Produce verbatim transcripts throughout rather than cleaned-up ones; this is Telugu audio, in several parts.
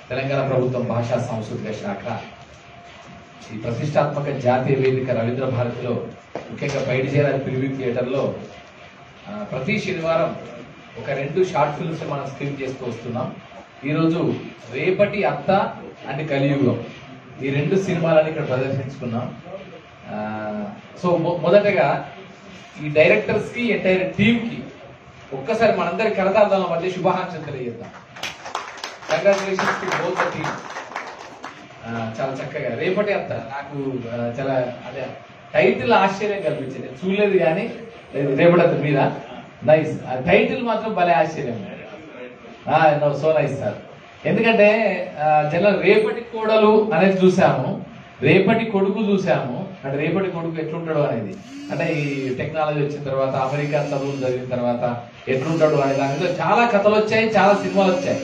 తెలంగాణ ప్రభుత్వం భాషా సాంస్కృతిక శాఖ ఈ ప్రతిష్టాత్మక జాతీయ వేదిక రవీంద్ర భారతిలో ముఖ్యంగా బయటిచేరాలి ప్రివ్యూ థియేటర్లో ప్రతి శనివారం ఒక రెండు షార్ట్ ఫిల్మ్స్ మనం స్క్రీన్ చేస్తూ వస్తున్నాం. ఈరోజు రేపటి అత్త అండ్ కలియుగం ఈ రెండు సినిమాలని ఇక్కడ ప్రదర్శించుకున్నాం. సో మొదటగా ఈ డైరెక్టర్స్ కి ఎంటైర్ టీమ్ కి ఒక్కసారి మనందరి కరతార్థాల మధ్య శుభాకాంక్షలు తెలియజేద్దాం. Congratulations to both the team. చాలా చక్కగా రేపటి అత్త నాకు చాలా అదే టైటిల్ ఆశ్చర్యం కల్పించింది, చూడలేదు కానీ రేపటి అత్త మీద నైస్. టైటిల్ మాత్రం భలే ఆశ్చర్యం, సో నైస్ సార్. ఎందుకంటే జనరల్ రేపటి కోడలు అనేది చూసాము, రేపటి కొడుకు చూసాము. అంటే రేపటి కొడుకు ఎట్లుంటాడు అనేది, అంటే ఈ టెక్నాలజీ వచ్చిన తర్వాత అమెరికా చదువులు జరిగిన తర్వాత ఎట్లుంటాడు అనే దాని మీద చాలా కథలు వచ్చాయి, చాలా సినిమాలు వచ్చాయి.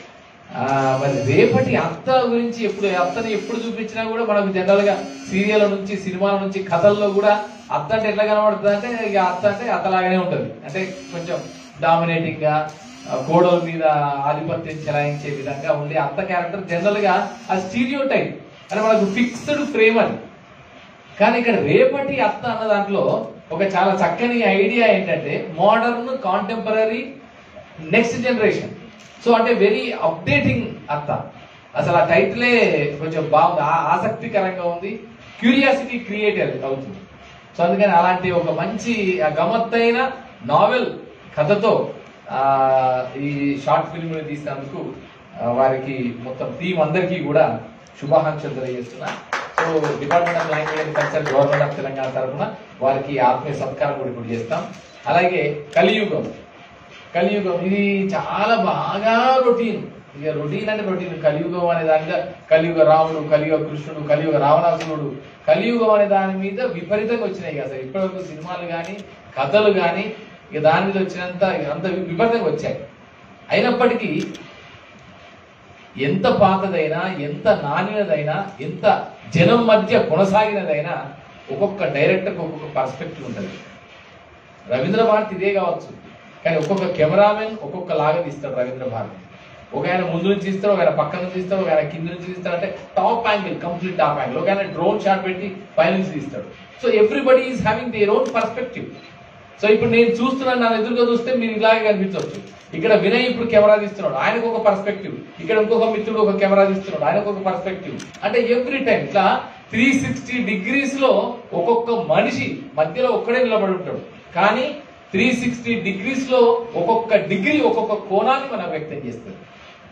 మరి రేపటి అత్త గురించి ఎప్పుడు అత్తని ఎప్పుడు చూపించినా కూడా మనకు జనరల్ గా సీరియల్ నుంచి సినిమాల నుంచి కథల్లో కూడా అత్త అంటే ఎట్లా కనబడుతుంది అంటే ఇక అత్త అంటే అత్తలాగానే ఉంటుంది. అంటే కొంచెం డామినేటింగ్ గా కోడల మీద ఆధిపత్యం చెలాయించే విధంగా ఉండే అత్త క్యారెక్టర్ జనరల్ గా ఆ స్టీరియో టైప్ అంటే మనకు ఫిక్స్డ్ ఫ్రేమ్ అని. కానీ ఇక్కడ రేపటి అత్త అన్న దాంట్లో ఒక చాలా చక్కని ఐడియా ఏంటంటే modern contemporary next generation. So అంటే వెరీ అప్డేటింగ్ అత్త. అసలు ఆ టైటిలే కొంచెం బాగుంది, ఆసక్తికరంగా ఉంది, క్యూరియాసిటీ క్రియేట్ అవుతుంది. సో అందుకని అలాంటి ఒక మంచి గమ్మత్తైన నావెల్ కథతో ఆ ఈ షార్ట్ ఫిల్మ్ తీసినందుకు వారికి మొత్తం టీం అందరికీ కూడా శుభాకాంక్షలు తెలియజేస్తున్నా. So department of language and culture government of Telangana తరఫున వారికి ఆత్మీయ సత్కారం కూడా ఇప్పుడు చేస్తాం. అలాగే కలియుగం కలియుగం ఇది చాలా బాగా రొటీన్, ఇక రొటీన్ అంటే రొటీన్. కలియుగం అనే దాని మీద కలియుగ రాముడు, కలియుగ కృష్ణుడు, కలియుగ రావణాసురుడు, కలియుగం అనే దాని మీద విపరీతంగా వచ్చినాయి కదా సార్. ఇప్పటివరకు సినిమాలు కానీ కథలు కానీ ఇక దాని మీద వచ్చినంత అంత విపరీతంగా వచ్చాయి. అయినప్పటికీ ఎంత పాతదైనా, ఎంత నాణ్యదైనా, ఎంత జనం మధ్య కొనసాగినదైనా ఒక్కొక్క డైరెక్టర్కి ఒక్కొక్క పర్స్పెక్టివ్ ఉంటుంది. రవీంద్ర భారతి ఇదే కావచ్చు, కానీ ఒక్కొక్క కెమెరామెన్ ఒక్కొక్క లాగా తీస్తాడు రవీంద్ర భారతి. ఒక ఆయన ముందు నుంచి తీస్తాడు, ఒక ఆయన పక్క నుంచి తీస్తాడు, ఒక ఆయన కింద నుంచి తీస్తాడు, అంటే top angle, complete top angle. ఒక ఆయన డ్రోన్ షాట్ పెట్టి పై నుంచి తీస్తాడు. So everybody is having their own perspective. So ఇప్పుడు నేను చూస్తున్నాను, నా ఎదురుగా చూస్తే మీరు ఇలాగే కనిపించవచ్చు. ఇక్కడ వినయ్ ఇప్పుడు కెమెరా తీస్తున్నాడు, ఆయనకు ఒక పర్స్పెక్టివ్. ఇక్కడ ఇంకొక మిత్రుడు ఒక కెమెరా తీస్తున్నాడు, ఆయనకు ఒక పర్స్పెక్టివ్. అంటే ఎవ్రీ టైం ఇట్లా త్రీ సిక్స్టీ డిగ్రీస్ లో ఒక్కొక్క మనిషి మధ్యలో ఒక్కడే నిలబడి ఉంటాడు, కానీ త్రీ సిక్స్టీ డిగ్రీస్ లో ఒక్కొక్క డిగ్రీ ఒక్కొక్క కోణాన్ని మనం వ్యక్తం చేస్తుంది.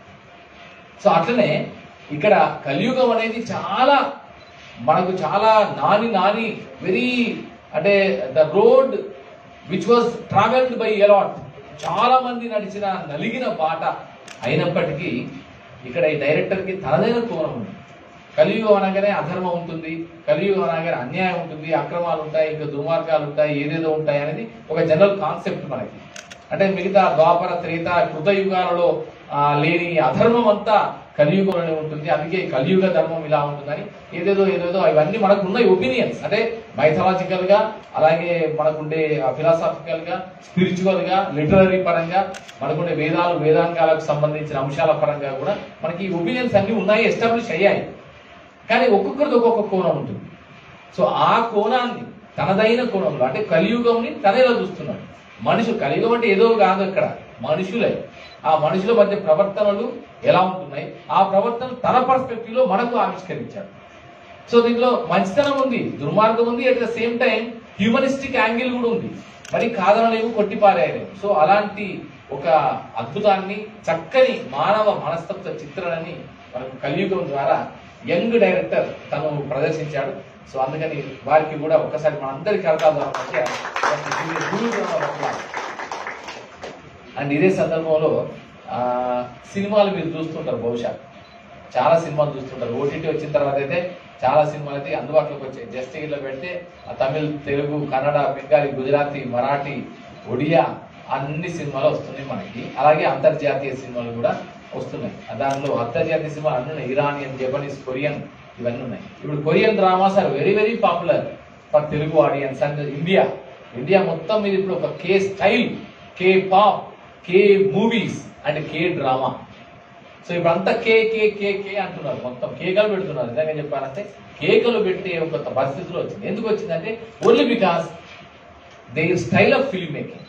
సో అట్లనే ఇక్కడ కలియుగం అనేది చాలా మనకు చాలా నాని నాని వెరీ అంటే the road which was travelled by a lot, చాలా మంది నడిచిన నలిగిన బాట. అయినప్పటికీ ఇక్కడ ఈ డైరెక్టర్ కి తనదైన కోణం ఉంది. కలియుగం అనగానే అధర్మం ఉంటుంది, కలియుగం అనగానే అన్యాయం ఉంటుంది, అక్రమాలు ఉంటాయి, ఇంకా దుర్మార్గాలు ఉంటాయి, ఏదేదో ఉంటాయి అనేది ఒక జనరల్ కాన్సెప్ట్ మనకి. అంటే మిగతా ద్వాపర త్రేత కృతయుగాలలో లేని అధర్మం అంతా కలియుగంలోనే ఉంటుంది. అందుకే కలియుగ ధర్మం ఇలా ఉంటుందని ఏదేదో ఏదేదో ఇవన్నీ మనకు ఉన్నాయి ఒపీనియన్స్. అంటే మైథలాజికల్ గా, అలాగే మనకుండే ఫిలాసాఫికల్ గా, స్పిరిచువల్ గా, లిటరరీ పరంగా, మనకుండే వేదాలు వేదాంగాలకు సంబంధించిన అంశాల పరంగా కూడా మనకి ఈ ఒపీనియన్స్ అన్ని ఉన్నాయి, ఎస్టాబ్లిష్ అయ్యాయి. కానీ ఒక్కొక్కరిది ఒక్కొక్క కోణం ఉంటుంది. సో ఆ కోణాన్ని తనదైన కోణంలో అంటే కలియుగంని తనేలా చూస్తున్నాడు. మనుషులు కలియుగం అంటే ఏదో కాదు, ఇక్కడ మనుషులే. ఆ మనుషుల మధ్య ప్రవర్తనలు ఎలా ఉంటున్నాయి, ఆ ప్రవర్తన తన పర్స్పెక్టివ్ లో మనకు ఆవిష్కరించాడు. సో దీంట్లో మంచితనం ఉంది, దుర్మార్గం ఉంది, at the same time humanistic angle కూడా ఉంది. మరి కాదనలేము, కొట్టిపారేయలేము. సో అలాంటి ఒక అద్భుతాన్ని, చక్కని మానవ మనస్తత్వ చిత్రణని మనకు కలియుగం ద్వారా యంగ్ డైరెక్టర్ తను ప్రదర్శించాడు. సో అందుకని వారికి కూడా ఒక్కసారి మనందరి కరతాల మధ్య అండ్ ఇదే సందర్భంలో ఆ సినిమాలు మీరు చూస్తుంటారు, బహుశా చాలా సినిమాలు చూస్తుంటారు. ఓటీటీ వచ్చిన తర్వాత అయితే చాలా సినిమాలు అయితే అందుబాటులోకి వచ్చాయి. జస్ట్ ఇట్లా పెడితే ఆ తమిళ్, తెలుగు, కన్నడ, బెంగాలీ, గుజరాతీ, మరాఠీ, ఒడియా అన్ని సినిమాలు వస్తున్నాయి మనకి. అలాగే అంతర్జాతీయ సినిమాలు కూడా వస్తున్నాయి. దానిలో అంతర్జాతీయ సినిమాలు అన్నీ ఉన్నాయి, ఇరానియన్, జపనీస్, కొరియన్ ఇవన్నీ ఉన్నాయి. ఇప్పుడు Korean dramas are very very popular for Telugu audience and India. India మొత్తం మీద ఇప్పుడు ఒక K style, K pop, K movies and K drama so ఇప్పుడు అంతా కే కే కే కే అంటున్నారు, మొత్తం కేకలు పెడుతున్నారు. నిజంగా చెప్పాలంటే కేకలు పెట్టే ఒక పరిస్థితిలో వచ్చింది. ఎందుకు వచ్చిందంటే only because their style of film making,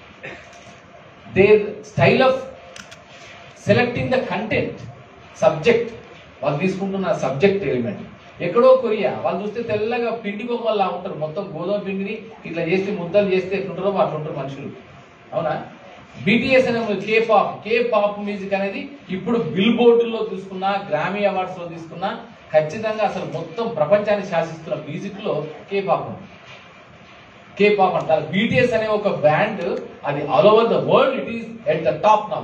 their style of selecting the content, subject, వాళ్ళు తీసుకుంటున్న సబ్జెక్ట్ ఎలిమెంట్. ఎక్కడో కొరియా వాళ్ళు చూస్తే తెల్లగా పిండి బొమ్మల్లా ఉంటారు, మొత్తం గోధుమ పిండిని ఇట్లా చేసి ముద్దలు చేస్తే ఎట్లుంటారో అట్లుంటారు మనుషులు, అవునా? బీటీఎస్ అనే K pop K pop music అనేది ఇప్పుడు బిల్ బోర్డుల్లో తీసుకున్నా, గ్రామీ అవార్డ్స్ లో తీసుకున్నా ఖచ్చితంగా అసలు మొత్తం ప్రపంచాన్ని శాసిస్తున్న మ్యూజిక్ లో కే పాప్ ఉంది. కే పాప్ అంటారు. బీటీఎస్ అనే ఒక బ్యాండ్ అది all over the world it is at the top now.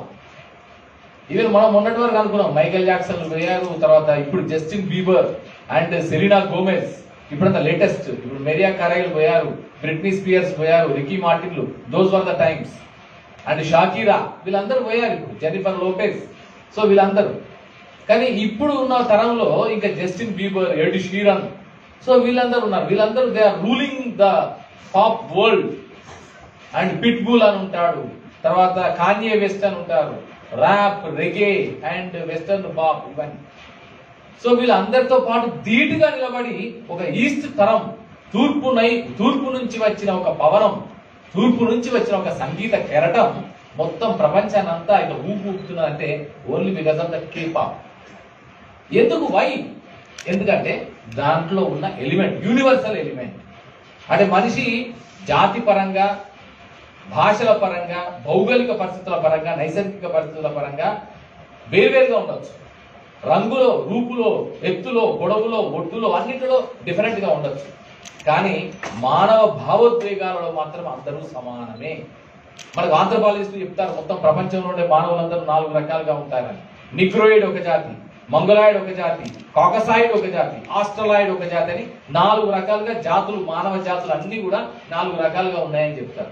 Even మనం మొన్నటి వరకు అనుకున్నాం మైకేల్ జాక్సన్ పోయారు, తర్వాత ఇప్పుడు Justin Bieber and Selena Gomez, ఇప్పుడంతా లేటెస్ట్ ఇప్పుడు మెరియా కరైల్ పోయారు, బ్రిట్నీ స్పియర్స్ పోయారు, రికీ మార్టిన్లు, those were the times, and Shakira, వీళ్ళందరూ పోయారు, ఇప్పుడు జెన్నిఫర్ లోపెజ్. సో వీళ్ళందరూ, కానీ ఇప్పుడు ఉన్న తరంలో ఇంకా Justin Bieber, Ed Sheeran, so వీళ్ళందరూ ఉన్నారు. వీళ్ళందరూ they are ruling the pop world. And Pitbull అని ఉంటాడు, తర్వాత కాన్యే వెస్ట్ అని ఉంటారు, rap, reggae and western pop ఇవన్నీ. సో వీళ్ళందరితో పాటు ధీటుగా నిలబడి ఒక ఈస్ట్ తరం, తూర్పు నై తూర్పు నుంచి వచ్చిన ఒక పవనం, తూర్పు నుంచి వచ్చిన ఒక సంగీత కెరటం మొత్తం ప్రపంచాన్ని అంతా ఇక ఊపు ఊపుతున్నదంటే only because of the K pop. ఎందుకు? వై? ఎందుకంటే దాంట్లో ఉన్న ఎలిమెంట్ యూనివర్సల్ ఎలిమెంట్. అంటే మనిషి జాతి పరంగా, భాషల పరంగా, భౌగోళిక పరిస్థితుల పరంగా, నైసర్గిక పరిస్థితుల పరంగా వేర్వేరుగా ఉండొచ్చు. రంగులో, రూపులో, ఎత్తులో, పొడవులో, ఒట్టులో, అన్నిటిలో డిఫరెంట్ గా ఉండొచ్చు. కానీ మానవ భావోద్వేగాలలో మాత్రం అందరూ సమానమే. మనకు ఆంథ్రోపాలజిస్టులు చెప్తారు మొత్తం ప్రపంచంలో ఉండే మానవులందరూ నాలుగు రకాలుగా ఉంటారని. నిగ్రోయిడ్ ఒక జాతి, మంగోలాయిడ్ ఒక జాతి, కాకసాయిడ్ ఒక జాతి, ఆస్ట్రలాయిడ్ ఒక జాతి అని నాలుగు రకాలుగా జాతులు, మానవ జాతులు అన్ని కూడా నాలుగు రకాలుగా ఉన్నాయని చెప్తారు.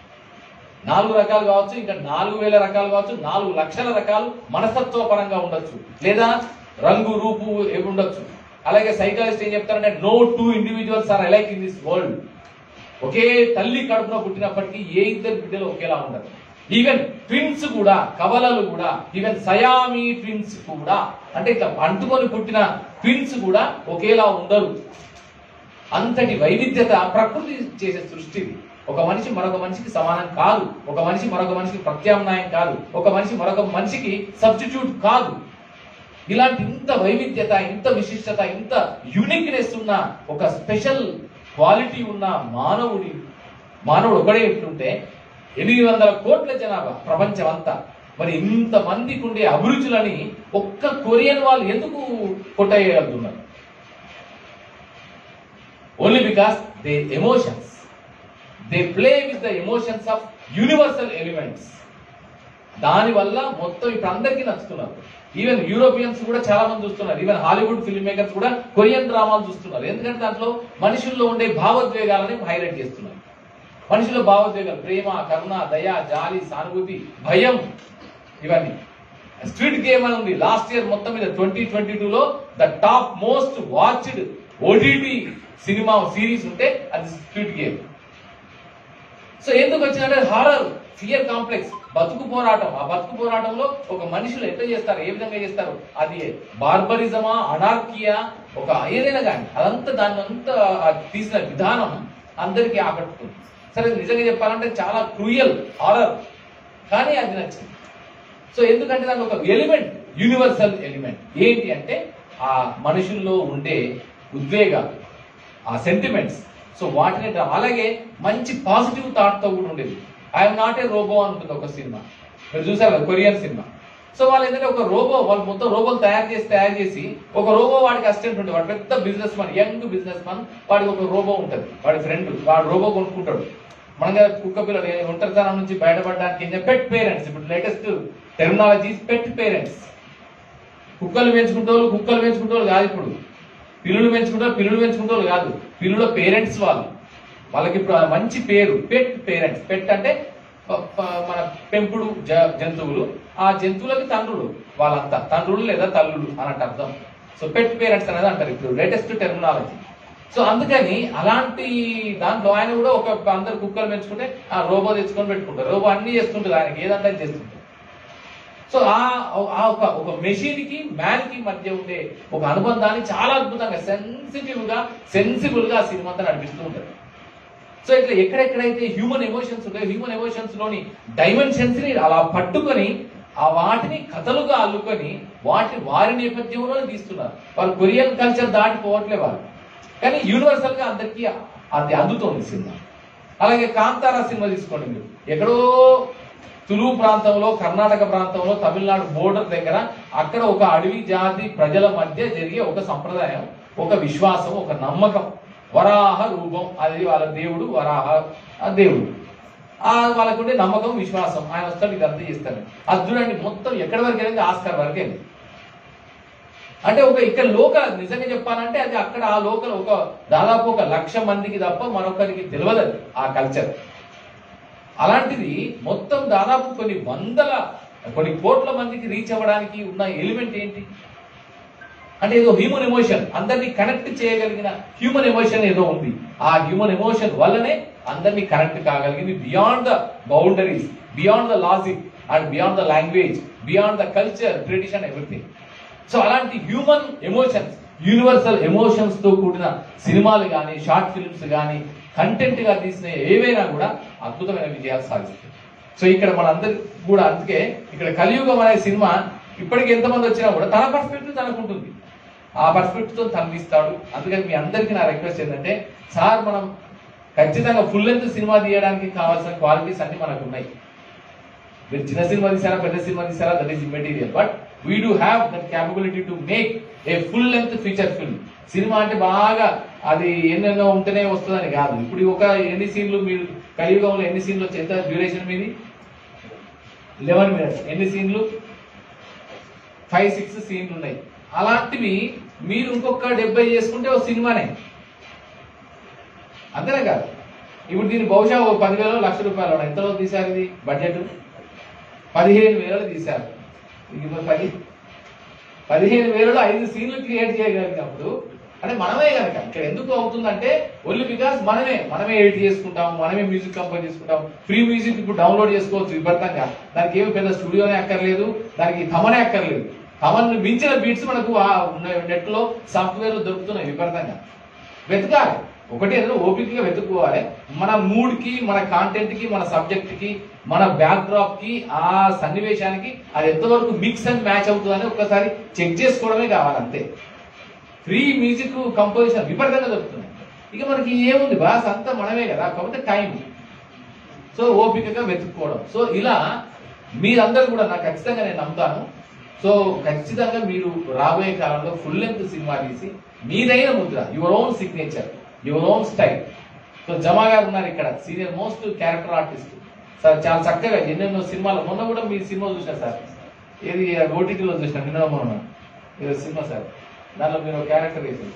నాలుగు రకాలు కావచ్చు, ఇంకా నాలుగు వేల రకాలు కావచ్చు, నాలుగు లక్షల రకాలు మనస్తత్వ పరంగా ఉండొచ్చు, లేదా రంగు, రూపు ఏమి ఉండొచ్చు. అలాగే సైకాలజిస్ట్ ఏం చెప్తారంటే no two individuals are alike in this world. ఒకే తల్లి కడుపున పుట్టినప్పటికీ ఏ ఇద్దరు బిడ్డలు ఒకేలా ఉండరు. ఈవెన్ ట్విన్స్ కూడా, కవలలు కూడా, ఈవెన్ సయామీ ట్విన్స్ కూడా, అంటే ఇట్లా అంటుకొని పుట్టిన ట్విన్స్ కూడా ఒకేలా ఉండరు. అంతటి వైవిధ్యత ప్రకృతి చేసే సృష్టి. ఒక మనిషి మరొక మనిషికి సమానం కాదు, ఒక మనిషి మరొక మనిషికి ప్రత్యామ్నాయం కాదు, ఒక మనిషి మరొక మనిషికి సబ్స్టిట్యూట్ కాదు. ఇలాంటి ఇంత వైవిధ్యత, ఇంత విశిష్టత, ఇంత యూనిక్నెస్ ఉన్న ఒక స్పెషల్ క్వాలిటీ ఉన్న మానవుడి మానవుడు ఒకడే ఉంటుంటే ఎనిమిది వందల కోట్ల జనాభా ప్రపంచం అంతా, మరి ఇంత మందికి ఉండే అభిరుచులని ఒక్క కొరియన్ వాళ్ళు ఎందుకు కొట్టేయగలుగుతున్నారు? Only because they emotions, they play with the emotions of universal elements. దానివల్ల మొత్తం ఇప్పుడు అందరికీ నచ్చుతున్నారు. ఈవెన్ యూరోపియన్స్ కూడా చాలా మంది చూస్తున్నారు. ఈవెన్ హాలీవుడ్ ఫిల్మ్ మేకర్స్ కూడా కొరియన్ డ్రామాలు చూస్తున్నారు. ఎందుకంటే దాంట్లో మనుషుల్లో ఉండే భావోద్వేగాలని హైలైట్ చేస్తున్నారు. మనుషుల భావోద్వేగాలు, ప్రేమ, కరుణ, దయ, జాలి, సానుభూతి, భయం, ఇవన్నీ. స్క్విడ్ గేమ్ అని ఉంది లాస్ట్ ఇయర్ మొత్తం మీద ట్వంటీ ట్వంటీ టూ లో the top most watched OTT cinema series ఉంటే అది స్క్విడ్ గేమ్. సో ఎందుకు వచ్చిందంటే హారర్, ఫియర్ కాంప్లెక్స్, బతుకు పోరాటం. ఆ బతుకు పోరాటంలో ఒక మనుషులు ఎట్లా చేస్తారు, ఏ విధంగా చేస్తారు, అది బార్బరిజమా, అనార్కియా, ఒక ఏదైనా కానీ అదంతా దాన్ని అంతా తీసిన విధానం అందరికీ ఆకట్టుకుంది. సరే నిజంగా చెప్పాలంటే చాలా క్రూయల్ హారర్, కానీ అది నచ్చింది. సో ఎందుకంటే దాని ఒక ఎలిమెంట్, యూనివర్సల్ ఎలిమెంట్ ఏంటి అంటే ఆ మనుషుల్లో ఉండే ఉద్వేగాలు, ఆ సెంటిమెంట్స్. సో వాటిని అలాగే మంచి పాజిటివ్ థాట్ తో కూడా ఉండేది. ఐఎమ్ నాట్ ఏ రోబో అనుకుంది ఒక సినిమా, మీరు చూసారు కదా, కొరియన్ సినిమా. సో వాళ్ళు ఏంటంటే ఒక రోబో, వాళ్ళు మొత్తం రోబోలు తయారు చేసి తయారు చేసి ఒక రోబో వాడికి అసిస్టెంట్ ఉంటుంది. వాడు పెద్ద business man, young business man, వాడికి ఒక రోబో ఉంటుంది, వాడి ఫ్రెండ్, వాడు రోబో కొనుక్కుంటాడు. మన కుక్క పిల్లలు ఒంటరితనం నుంచి బయటపడడానికి పెట్ పేరెంట్స్, ఇప్పుడు లేటెస్ట్ టెర్మినాలజీస్ పెట్ పేరెంట్స్. కుక్కలు పెంచుకుంటోళ్ళు కుక్కలు పెంచుకుంటోళ్ళు కాదు, ఇప్పుడు పిల్లులు పెంచుకుంటారు పిల్లులు పెంచుకుంటోళ్ళు కాదు, పిల్లుల పేరెంట్స్ వాళ్ళు. వాళ్ళకి ఇప్పుడు మంచి పేరు పెట్ పేరెంట్స్. పెట్ అంటే మన పెంపుడు జంతువులు, ఆ జంతువులకి తండ్రులు, వాళ్ళంతా తండ్రులు లేదా తల్లులు అన్నట్టు అర్థం. సో పెట్ పేరెంట్స్ అనేది అంటారు ఇప్పుడు లేటెస్ట్ టెర్మినాలజీ. సో అందుకని అలాంటి దాంట్లో ఆయన కూడా ఒక అందరు కుక్కలు పెంచుకుంటే ఆ రోబో తెచ్చుకొని పెట్టుకుంటారు. రోబో అన్ని చేస్తుంటుంది, ఆయనకి ఏదంటే చేస్తుంటారు. సో ఆ ఒక ఒక మెషిన్ కి మ్యాన్ కి మధ్య ఉండే ఒక అనుబంధాన్ని చాలా అద్భుతంగా సెన్సిటివ్ గా సెన్సిబుల్ గా ఆ సినిమా అంతా నడిపిస్తూ ఉంటుంది. సో ఇట్లా ఎక్కడెక్కడైతే హ్యూమన్ ఎమోషన్స్ ఉంటాయో హ్యూమన్ ఎమోషన్స్ లోని డైమెన్షన్స్ ని అలా పట్టుకొని ఆ వాటిని కథలుగా అల్లుకొని వాటిని వారి నేపథ్యంలోనే తీస్తున్నారు. వాళ్ళు కొరియన్ కల్చర్ దాటిపోవట్లే వాళ్ళు, కానీ యూనివర్సల్ గా అందరికీ అది అందుతోంది సినిమా. అలాగే కాంతారా సినిమా తీసుకోండి మీరు, ఎక్కడో తులు ప్రాంతంలో కర్ణాటక ప్రాంతంలో తమిళనాడు బోర్డర్ దగ్గర అక్కడ ఒక అడవి జాతి ప్రజల మధ్య జరిగే ఒక సంప్రదాయం, ఒక విశ్వాసం, ఒక నమ్మకం. వరాహ రూపం, అది వాళ్ళ దేవుడు వరాహ దేవుడు. ఆ వాళ్ళకుండే నమ్మకం విశ్వాసం, ఆయన వస్తాడు ఇదంతా చేస్తాడు. అది చూడండి మొత్తం ఎక్కడి వరకు వెళ్ళింది, ఆస్కార్ వరకు వెళ్ళింది. అంటే ఒక ఇక్కడ లోకల్ నిజంగా చెప్పాలంటే అది అక్కడ ఆ లోకల్ ఒక దాదాపు ఒక లక్ష మందికి తప్ప మరొకరికి తెలియదు ఆ కల్చర్. అలాంటిది మొత్తం దాదాపు కొన్ని వందల కొన్ని కోట్ల మందికి రీచ్ అవ్వడానికి ఉన్న ఎలిమెంట్ ఏంటి అంటే ఏదో హ్యూమన్ ఎమోషన్, అందరినీ కనెక్ట్ చేయగలిగిన హ్యూమన్ ఎమోషన్ ఏదో ఉంది. ఆ హ్యూమన్ ఎమోషన్ వల్లనే అందరినీ కనెక్ట్ కాగలిగింది beyond the boundaries, beyond the logic and beyond the language, beyond the culture, tradition, everything. So అలాంటి హ్యూమన్ ఎమోషన్స్, యూనివర్సల్ ఎమోషన్స్ తో కూడిన సినిమాలు కానీ షార్ట్ ఫిల్మ్స్ కానీ కంటెంట్ గా తీసిన ఏవైనా కూడా అద్భుతమైన విజయాలు సాధిస్తాయి. సో ఇక్కడ మనందరికి కూడా అందుకే ఇక్కడ కలియుగం అనే సినిమా ఇప్పటికి ఎంతమంది వచ్చినా కూడా తన పర్స్పెక్టివ్ తనకుంటుంది, ఆ పర్స్పెక్టివ్ తో తను తీస్తాడు. అందుకని మీ అందరికీ నా రిక్వెస్ట్ ఏంటంటే, సార్ మనం ఖచ్చితంగా ఫుల్ లెంత్ సినిమా తీయడానికి కావాల్సిన క్వాలిటీస్ అన్ని మనకు ఉన్నాయి. మీరు చిన్న సినిమా తీసారా పెద్ద సినిమా తీసారా that is immaterial, but we do have that capability to make a full length feature film. Cinema అంటే బాగా అది ఎన్నెన్నో ఉంటేనే వస్తుందని కాదు. ఇప్పుడు ఒక ఎన్ని సీన్లు మీరు కలియుగంలో ఎన్ని సీన్లు వచ్చి ఎంత డ్యూరేషన్ మీది లెవెన్ మినిట్స్, ఎన్ని సీన్లు ఫైవ్ సిక్స్ సీన్లు ఉన్నాయి. అలాంటివి మీరు ఇంకొక డెబ్బై చేసుకుంటే ఒక సినిమానే, అంతేనే కాదు. ఇప్పుడు దీన్ని బహుశా ఓ పదివేలు లక్ష రూపాయలు ఎంతలో తీశారు, ఇది బడ్జెట్ పదిహేను వేలలో తీశారు. పది పదిహేను వేలలో ఐదు సీన్లు క్రియేట్ చేయగలిగినప్పుడు అంటే మనమే కనుక ఇక్కడ ఎందుకు అవుతుందంటే ఓన్లీ బికాస్ మనమే మనమే ఎడిట్ చేసుకుంటాం, మనమే మ్యూజిక్ కంపోజ్ చేసుకుంటాం. ఫ్రీ మ్యూజిక్ ఇప్పుడు డౌన్లోడ్ చేసుకోవచ్చు విపరీతంగా, దానికి ఏమి పెద్ద స్టూడియోనే అక్కర్లేదు, దానికి తమనే అక్కర్లేదు. తమను మించిన బీట్స్ మనకు నెట్ లో సాఫ్ట్వేర్ దొరుకుతున్నాయి విపరీతంగా. వెతకాలి, ఒకటి ఏదో ఓపికగా వెతుక్కోవాలి. మన మూడ్ కి, మన కాంటెంట్ కి, మన సబ్జెక్ట్ కి, మన బ్యాక్ డ్రాప్ కి, ఆ సన్నివేశానికి అది ఎంతవరకు మిక్స్ అండ్ మ్యాచ్ అవుతుందని ఒక్కసారి చెక్ చేసుకోవడమే కావాలి అంతే. ఫ్రీ మ్యూజిక్ కంపోజిషన్ విపరీతంగా దొరుకుతున్నాయి. ఇక మనకి ఏముంది బాస్, అంతా మనమే కదా, కాకపోతే టైం. సో ఓపికగా వెతుక్కోవడం. సో ఇలా మీరందరూ కూడా నాకు ఖచ్చితంగా నేను నమ్ముతాను. సో ఖచ్చితంగా మీరు రాబోయే కాలంలో ఫుల్ లెంత్ సినిమా తీసి మీదైన ముద్ర, your own signature, your own style. So Jama గారు ఉన్నారు ఇక్కడ, senior most character artist sir. చాలా చక్కగా ఎన్నెన్నో సినిమాలు, మొన్న కూడా మీ సినిమా చూసిన సార్, ఏది ఓటీటీలో చూసిన నిన్న మొన్న ఏదో సినిమా సార్, దానిలో మీరు క్యారెక్టర్ వేసారు,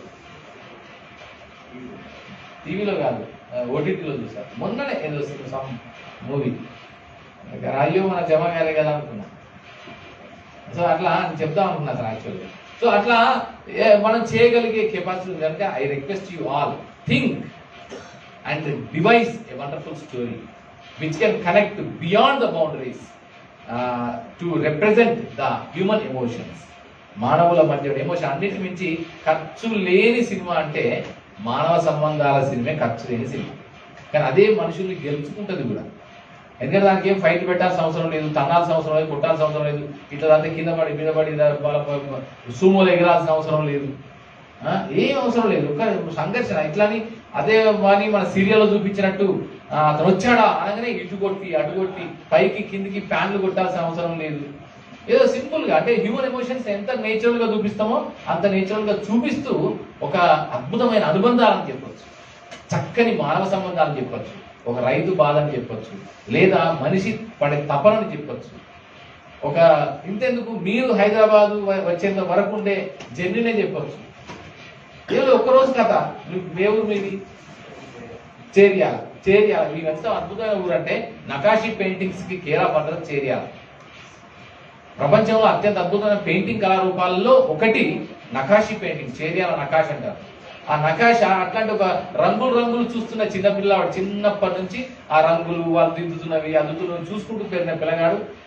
టీవీలో కాదు ఓటీటీలో చూసారు మొన్ననే ఏదో సమ్ మూవీ. అయ్యో మన జమా గారే కదా అనుకున్నా. సో అట్లా అని చెప్దాం అనుకున్నా సార్ యాక్చువల్గా. సో అట్లా మనం చేయగలిగే కెపాసిటీ ఉంది కనుక I request you all think and devise a wonderful story which can connect beyond the boundaries to represent the human emotions. మానవుల మధ్య ఎమోషన్ అన్నిటి మించి ఖర్చు లేని సినిమా అంటే మానవ సంబంధాల సినిమా, ఖర్చు లేని సినిమా. కానీ అదే మనుషుల్ని గెలుచుకుంటుంది కూడా. ఎందుకంటే దానికి ఏం ఫైట్ పెట్టాల్సిన అవసరం లేదు, తన్నాల్సిన అవసరం లేదు, కొట్టాల్సిన అవసరం లేదు, ఇట్లా దాంట్లో కింద పడి మీద పడి సూమోలు ఎగరాల్సిన అవసరం లేదు, ఏం అవసరం లేదు. ఒక సంఘర్షణ ఇట్లాని అదే వాని మన సీరియల్లో చూపించినట్టు అతను వచ్చాడా అనగానే ఇటు కొట్టి అటు కొట్టి పైకి కిందికి ఫ్యాన్లు కొట్టాల్సిన అవసరం లేదు. ఏదో సింపుల్ గా అంటే హ్యూమన్ ఎమోషన్స్ ఎంత నేచురల్ గా చూపిస్తామో అంత నేచురల్ గా చూపిస్తూ ఒక అద్భుతమైన అనుబంధాలను చెప్పొచ్చు, చక్కని మానవ సంబంధాలను చెప్పొచ్చు, ఒక రైతు బాధని చెప్పొచ్చు, లేదా మనిషి పడే తపనని చెప్పొచ్చు. ఒక ఇంతెందుకు మీరు హైదరాబాద్ వచ్చేంత వరకు ఉండే జర్నీనే చెప్పొచ్చు. ఏదో ఒక్కరోజు కథ. ఏ ఊరు మీది? చేరియాల. చేరియాల మీకు ఎంత అద్భుతమైన ఊరు అంటే నకాషి పెయింటింగ్స్ కి కేరా పడ్డది చేరియాల. ప్రపంచంలో అత్యంత అద్భుతమైన పెయింటింగ్ కళారూపాల్లో ఒకటి నకాషి పెయింటింగ్, చేరియాల నకాష్ అంటారు. ఆ నకాష అట్లాంటి ఒక రంగులు రంగులు చూస్తున్న చిన్న పిల్లవాడు, చిన్నప్పటి నుంచి ఆ రంగులు వాళ్ళు దిద్దుతున్నవి అద్దుతున్నవి చూసుకుంటూ పెరిగిన పిల్లగాడు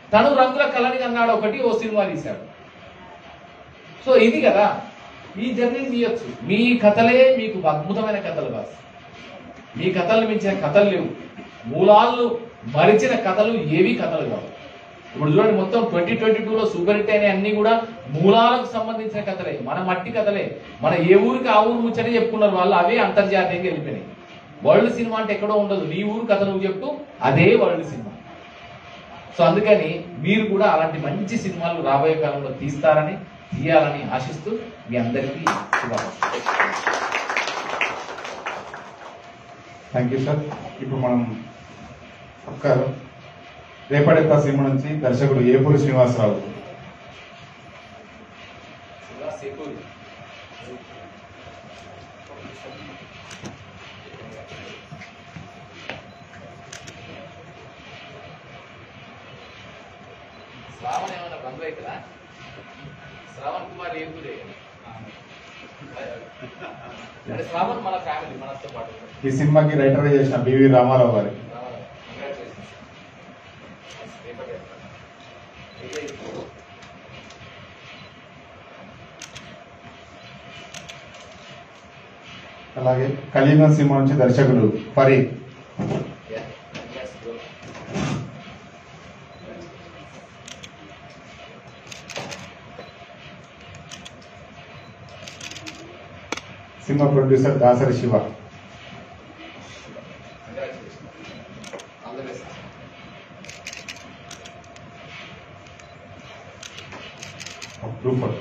తను రంగుల కళని అన్నాడు ఒకటి, ఓ సినిమా తీశాడు. సో ఇది కదా ఈ జర్నీ తీయొచ్చు. మీ కథలే మీకు అద్భుతమైన కథలు కాదు, మీ కథలు మించిన కథలు లేవు. మూలాలను మరిచిన కథలు ఏవి కథలు కావు. ఇప్పుడు చూడండి, మొత్తం ట్వంటీ ట్వంటీ టూలో సూపర్ హిట్ అయిన అన్ని కూడా మూలాలకు సంబంధించిన కథలే, మన మట్టి కథలే. మన ఏ ఊరికి ఆ ఊరు ముచ్చటే చెప్పుకున్నారు వాళ్ళు, అవే అంతర్జాతీయంగా వెళ్ళిపోయినాయి. వరల్డ్ సినిమా అంటే ఎక్కడో ఉండదు, నీ ఊరు కథ నువ్వు చెప్తూ అదే వరల్డ్ సినిమా. సో అందుకని మీరు కూడా అలాంటి మంచి సినిమాలు రాబోయే కాలంలో తీస్తారని, తీయాలని ఆశిస్తూ మీ అందరికీ శుభాకాంక్షలు. Thank you sir. ఇప్పుడు మనం ఒక్క రేపడెత్త సినిమా నుంచి దర్శకుడు ఏపూరి శ్రీనివాసరావు. శ్రావణ్ ఏమైనా బంధు అవుతుందా? శ్రావణ్ కుమార్ ఏపూరే. శ్రావణ్ మన ఫ్యామిలీ, మనతో పాటు. ఈ సినిమాకి రైటర్ చేసిన బివి రామారావు గారి. అలాగే కలియుగం సినిమా నుంచి దర్శకుడు ఫరీద్. Cinema producer Dasari Siva. రూపర్.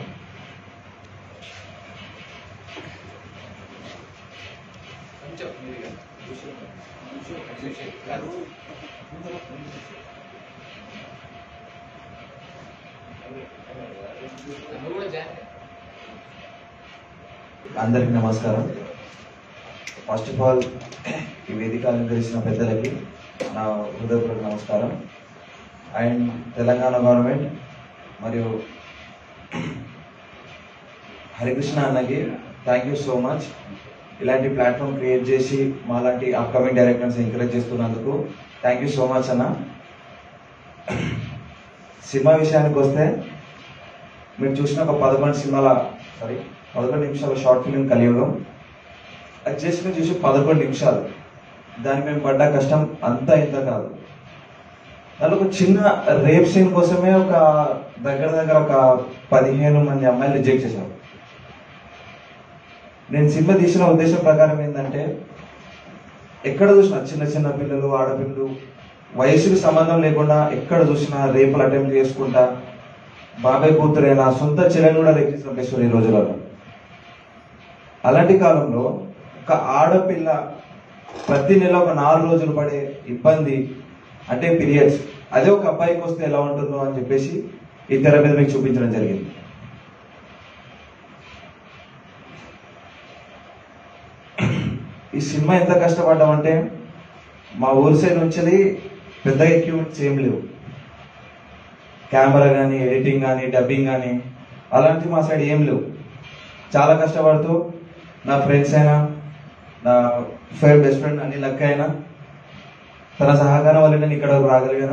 అందరికి నమస్కారం. ఫస్ట్ ఆఫ్ ఆల్ ఈ వేదిక అలంకరించిన పెద్దలకి నా హృదయపూర్వక నమస్కారం. అండ్ తెలంగాణ గవర్నమెంట్ మరియు హరికృష్ణ అన్నకి థ్యాంక్ యూ సో మచ్. ఇలాంటి ప్లాట్ఫామ్ క్రియేట్ చేసి మాలాంటి అప్కమింగ్ డైరెక్టర్స్ ఎంకరేజ్ చేస్తున్నందుకు థ్యాంక్ యూ సో మచ్ అన్న. సినిమా విషయానికి వస్తే, మీరు చూసిన ఒక పదకొండు సినిమాల సారీ పదకొండు నిమిషాల షార్ట్ ఫిలిం కలియుగం, అది జస్ట్ మీరు చూసి పదకొండు నిమిషాలు, దానికి మేము పడ్డ కష్టం అంతా ఇంత కాదు. దాంట్లో ఒక చిన్న రేప్ సీన్ కోసమే ఒక దగ్గర దగ్గర ఒక పదిహేను మంది అమ్మాయిలు రిజెక్ట్ చేశారు. నేను సినిమా తీసిన ఉద్దేశం ప్రకారం ఏంటంటే, ఎక్కడ చూసినా చిన్న చిన్న పిల్లలు, ఆడపిల్లలు, వయసుకి సంబంధం లేకుండా ఎక్కడ చూసినా రేపులు అటెంప్ట్ చేసుకుంటా, బాబాయ్ కూతురైనా సొంత చెల్లెని కూడా రేపు చేసిన ఈ రోజులలో. అలాంటి కాలంలో ఒక ఆడపిల్ల ప్రతి నెల ఒక నాలుగు రోజులు పడే ఇబ్బంది అంటే పీరియడ్స్, అదే ఒక అబ్బాయికి వస్తే ఎలా ఉంటుందో అని చెప్పేసి ఈ తెర మీద మీకు చూపించడం జరిగింది. ఈ సినిమా ఎంత కష్టపడ్డామంటే, మా ఊరి సైడ్ నుంచి పెద్ద ఎక్విప్మెంట్స్ ఏం లేవు. కెమెరా కానీ, ఎడిటింగ్ కానీ, డబ్బింగ్ కానీ అలాంటివి మా సైడ్ ఏం లేవు. చాలా కష్టపడుతూ నా ఫ్రెండ్స్ అయినా, నా ఫేవరెట్ బెస్ట్ ఫ్రెండ్ అన్ని లక్క అయినా, తన సహకారం వల్ల నేను ఇక్కడ రాగలిగాను.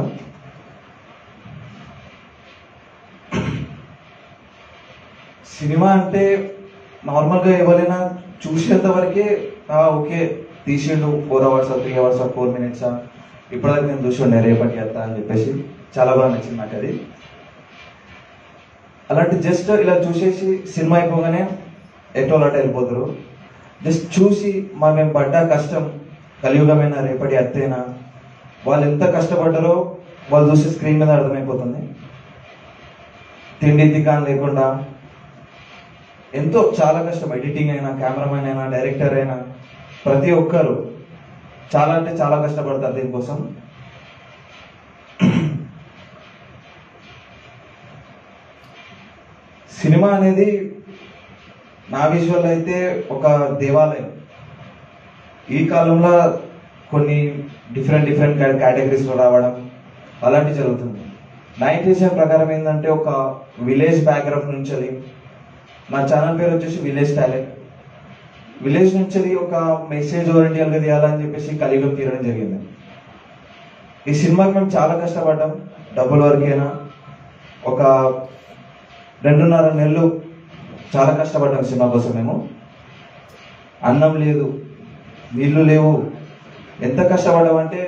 సినిమా అంటే నార్మల్గా ఎవరైనా చూసేంత వరకే ఓకే తీసిండు, four hours three hours four మినిట్సా ఇప్పటిదాకా నేను చూసిండే రేపటి అత్త అని చెప్పేసి చాలా బాగా నచ్చింది నాకు అది. అలాంటి జస్ట్ ఇలా చూసేసి సినిమా అయిపోగానే ఎటో అటు వెళ్ళిపోతారు. జస్ట్ చూసి మా మేము పడ్డ కష్టం, కలియుగమైన రేపటి అత్తేనా, వాళ్ళు ఎంత కష్టపడ్డారో వాళ్ళు చూసి స్క్రీన్ మీద అర్థమైపోతుంది. తిండి తికాన్ లేకుండా ఎంతో చాలా కష్టం. ఎడిటింగ్ అయినా, కెమెరామెన్ అయినా, డైరెక్టర్ అయినా ప్రతి ఒక్కరు చాలా అంటే చాలా కష్టపడతారు దీనికోసం. సినిమా అనేది నా విజువల్ అయితే ఒక దేవాలయం. ఈ కాలంలో కొన్ని డిఫరెంట్ డిఫరెంట్ కేటగిరీస్లో రావడం అలాంటివి జరుగుతుంది. నా ఇంటెన్షన్ ప్రకారం ఏంటంటే, ఒక విలేజ్ బ్యాక్గ్రౌండ్ నుంచి, నా ఛానల్ పేరు వచ్చేసి విలేజ్ టాలెంట్, విలేజ్ నుంచి ఒక మెసేజ్ ఓరియంటల్ గా తీయాలని చెప్పేసి కలియుగం తీయడం జరిగింది. ఈ సినిమాకి మేము చాలా కష్టపడ్డాం. డబ్బుల వరకైనా ఒక రెండున్నర నెలలు చాలా కష్టపడ్డాం సినిమా కోసం. మేము అన్నం లేదు, నీళ్లు లేవు, ఎంత కష్టపడ్డామంటే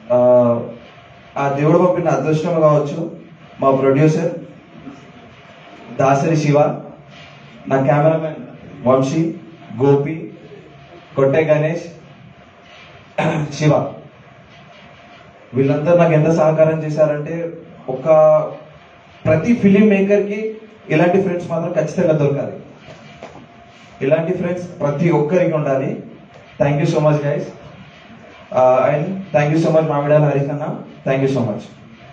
ఆ దేవుడు పంపిన అదృష్టం కావచ్చు. మా ప్రొడ్యూసర్ దాసరి శివ, నా కెమెరామెన్ వంశీ, గోపి, కొట్టే గణేష్, శివ, వీళ్ళందరూ నాకు ఎంత సహకారం చేశారంటే, ఒక ప్రతి ఫిలిం మేకర్కి ఇలాంటి ఫ్రెండ్స్ మాత్రం ఖచ్చితంగా దొరకాలి. ఇలాంటి ఫ్రెండ్స్ ప్రతి ఒక్కరికి ఉండాలి. Thank you so much guys, and thank you so much Mamidala Harish అన్న. Thank you so much.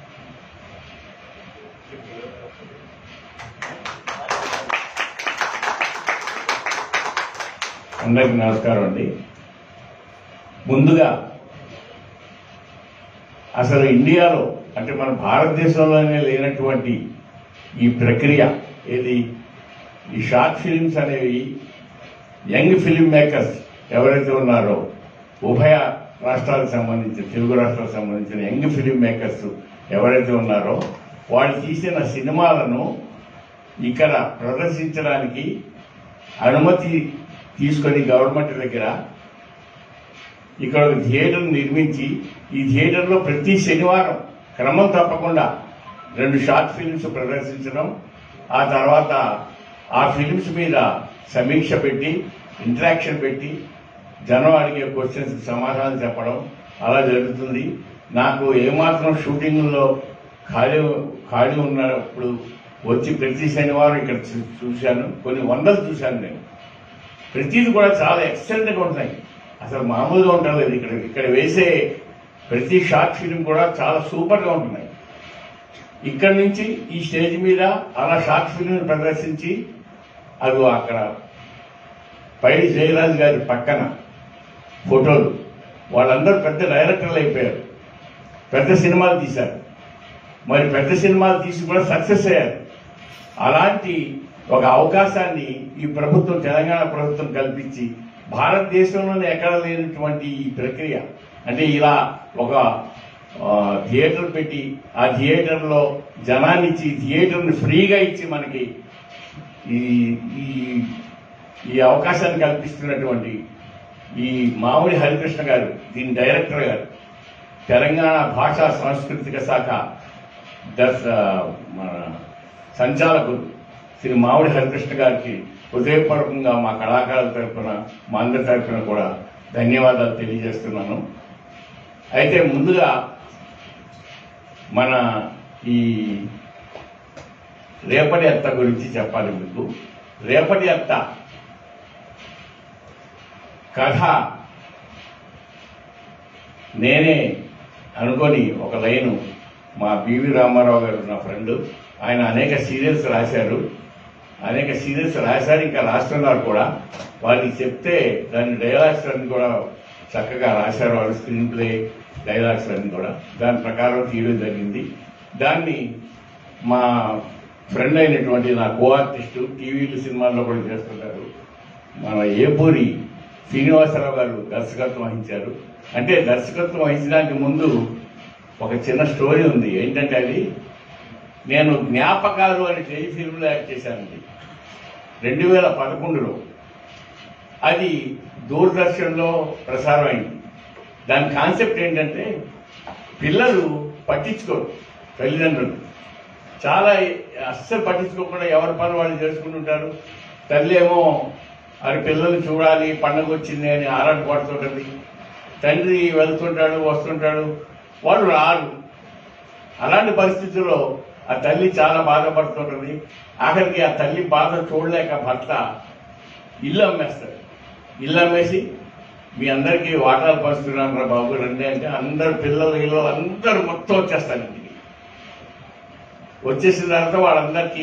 అందరికి నమస్కారం అండి. ముందుగా అసలు ఇండియాలో అంటే మన భారతదేశంలోనే లేనటువంటి ఈ ప్రక్రియ ఏది, ఈ షార్ట్ ఫిలిమ్స్ అనేవి యంగ్ ఫిలిం మేకర్స్ ఎవరైతే ఉన్నారో ఉభయ రాష్ట్రాలకు సంబంధించిన తెలుగు రాష్ట్రాలకు సంబంధించిన యంగ్ ఫిలిం మేకర్స్ ఎవరైతే ఉన్నారో వాళ్ళు తీసిన సినిమాలను ఇక్కడ ప్రదర్శించడానికి అనుమతి తీసుకొని గవర్నమెంట్ దగ్గర ఇక్కడ ఒక థియేటర్ నిర్మించి ఈ థియేటర్లో ప్రతి శనివారం క్రమం తప్పకుండా రెండు షార్ట్ ఫిల్మ్స్ ప్రదర్శించడం, ఆ తర్వాత ఆ ఫిల్మ్స్ మీద సమీక్ష పెట్టి ఇంటరాక్షన్ పెట్టి జనం అడిగే క్వశ్చన్స్ సమాధానం చెప్పడం అలా జరుగుతుంది. నాకు ఏమాత్రం షూటింగ్లో ఖాళీ ఖాళీ ఉన్నప్పుడు వచ్చి ప్రతి శనివారం ఇక్కడ చూశాను, కొన్ని వందలు చూశాను నేను. ప్రతిది కూడా చాలా ఎక్సలెంట్గా ఉంటాయి, అసలు మామూలుగా ఉండలేదు. ఇక్కడ ఇక్కడ వేసే ప్రతి షార్ట్ ఫిల్మ్ కూడా చాలా సూపర్గా ఉంటున్నాయి. ఇక్కడి నుంచి ఈ స్టేజ్ మీద అలా షార్ట్ ఫిల్మ్ ప్రదర్శించి అది అక్కడ పైడి జయరాజ్ గారి పక్కన ఫోటోలు, వాళ్ళందరూ పెద్ద డైరెక్టర్లు అయిపోయారు, పెద్ద సినిమాలు తీశారు, మరి పెద్ద సినిమాలు తీసి కూడా సక్సెస్ అయ్యారు. అలాంటి ఒక అవకాశాన్ని ఈ ప్రభుత్వం, తెలంగాణ ప్రభుత్వం కల్పించి భారతదేశంలోనే ఎక్కడ లేనటువంటి ఈ ప్రక్రియ అంటే ఇలా ఒక థియేటర్ పెట్టి ఆ థియేటర్లో జనాన్ని ఇచ్చి థియేటర్ని ఫ్రీగా ఇచ్చి మనకి ఈ ఈ అవకాశాన్ని కల్పిస్తున్నటువంటి ఈ మామిడి హరికృష్ణ గారు, దీని డైరెక్టర్ గారు, తెలంగాణ భాషా సాంస్కృతిక శాఖ దర్శ మన సంచాలకులు శ్రీ మామిడి హరికృష్ణ గారికి హృదయపూర్వకంగా మా కళాకారుల తరఫున మా అందరి తరఫున కూడా ధన్యవాదాలు తెలియజేస్తున్నాను. అయితే ముందుగా మన ఈ రేపటి అత్త గురించి చెప్పాలి మీకు. రేపటి అత్త కథ నేనే అనుకొని ఒక లైను, మా బివి రామారావు గారు నా ఫ్రెండ్, ఆయన అనేక సీరియల్స్ రాశారు, అనేక సీరియల్స్ రాశారు ఇంకా రాస్తున్నారు కూడా. వాళ్ళకి చెప్తే దాని డైలాగ్స్ అన్ని కూడా చక్కగా రాశారు వాళ్ళు, స్క్రీన్ ప్లే డైలాగ్స్ అన్ని కూడా దాని ప్రకారం తీయడం జరిగింది. దాన్ని మా ఫ్రెండ్ అయినటువంటి నా కో ఆర్టిస్టు టీవీలు సినిమాల్లో కూడా చేస్తుంటారు మన ఏపూరి శ్రీనివాసరావు గారు దర్శకత్వం వహించారు. అంటే దర్శకత్వం వహించడానికి ముందు ఒక చిన్న స్టోరీ ఉంది. ఏంటంటే అది నేను జ్ఞాపకాలు అనే టెలి ఫిల్మ్లో యాక్ట్ చేశానండి రెండు వేల పదకొండులో. అది దూరదర్శన్లో ప్రసారం అయింది. దాని కాన్సెప్ట్ ఏంటంటే పిల్లలు పట్టించుకోరు, తల్లిదండ్రులు చాలా అస్సలు పట్టించుకోకుండా ఎవరి పని వాళ్ళు చేసుకుంటుంటారు. తల్లి ఏమో అది పిల్లలు చూడాలి, పండగ వచ్చింది అని ఆరాట పడుతుంటుంది. తండ్రి వెళ్తుంటాడు వస్తుంటాడు, వాళ్ళు రారు. అలాంటి పరిస్థితుల్లో ఆ తల్లి చాలా బాధపడుతుంటుంది. ఆఖరికి ఆ తల్లి బాధ చూడలేక భర్త ఇల్లు అమ్మేస్తాడు. ఇల్లు అమ్మేసి మీ అందరికీ వాటాలు పంచుతున్నాను రా బాబు రండి అంటే అందరు పిల్లలు ఇల్లు అందరూ మొత్తం వచ్చేస్తారు ఇంటికి. వచ్చేసిన తర్వాత వాళ్ళందరికీ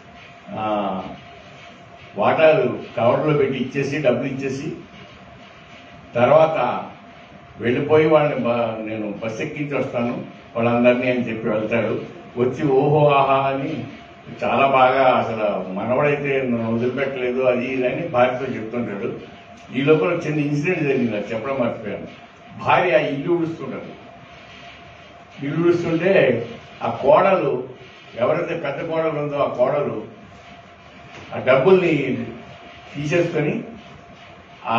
వాటాలు కవర్లో పెట్టి ఇచ్చేసి డబ్బులు ఇచ్చేసి తర్వాత వెళ్ళిపోయి వాళ్ళని నేను బస్ ఎక్కించి వస్తాను వాళ్ళందరినీ అని చెప్పి వెళ్తాడు. వచ్చి ఓహో ఆహా అని చాలా బాగా అసలు మనవడైతే నన్ను వదిలిపెట్టలేదు అది ఇది అని భార్యతో చెప్తుంటాడు. ఈ లోపల చిన్న ఇన్సిడెంట్ జరిగింది, అది చెప్పడం మర్చిపోయాను. భార్య ఇల్లు ఉడుస్తుంటారు. ఇల్లు ఉడుస్తుంటే ఆ కోడలు ఎవరైతే పెద్ద కోడలు ఉందో ఆ కోడలు ఆ డబ్బుల్ని తీసేసుకొని ఆ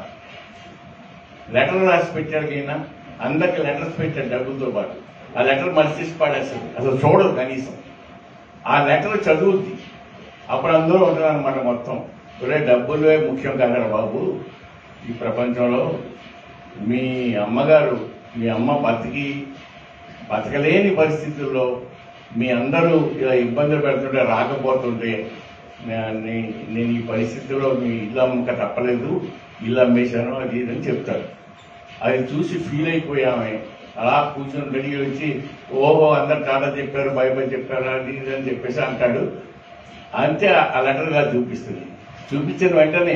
లెటర్ రాసి పెట్టాడు ఈయన, అందరికి లెటర్స్ పెట్టాడు డబ్బులతో పాటు. ఆ లెటర్ మర్చిసి పడేస్తుంది, అసలు చూడదు కనీసం. ఆ లెటర్ చదువుద్ది, అప్పుడు అందులో ఉంటుంది అనమాట మొత్తం. ఒరే డబ్బులే ముఖ్యం కాదరా బాబు, ఈ ప్రపంచంలో మీ అమ్మగారు మీ అమ్మ బతికి బతకలేని పరిస్థితుల్లో మీ అందరూ ఇలా ఇబ్బందులు పెడుతుంటే రాకపోతుంటే నేను ఈ పరిస్థితుల్లో మీ ఇల్లు అమ్మక తప్పలేదు, ఇల్లు అమ్మేశాను అది ఇదని చెప్తారు. అది చూసి ఫీల్ అయిపోయామే, అలా కూర్చొని రెడీ వచ్చి ఓహో అందరు టాటా చెప్పారు బై బై చెప్పారు అది ఇది అని చెప్పేసి అంటాడు. అంతే ఆ లెటర్ గా చూపిస్తుంది. చూపించిన వెంటనే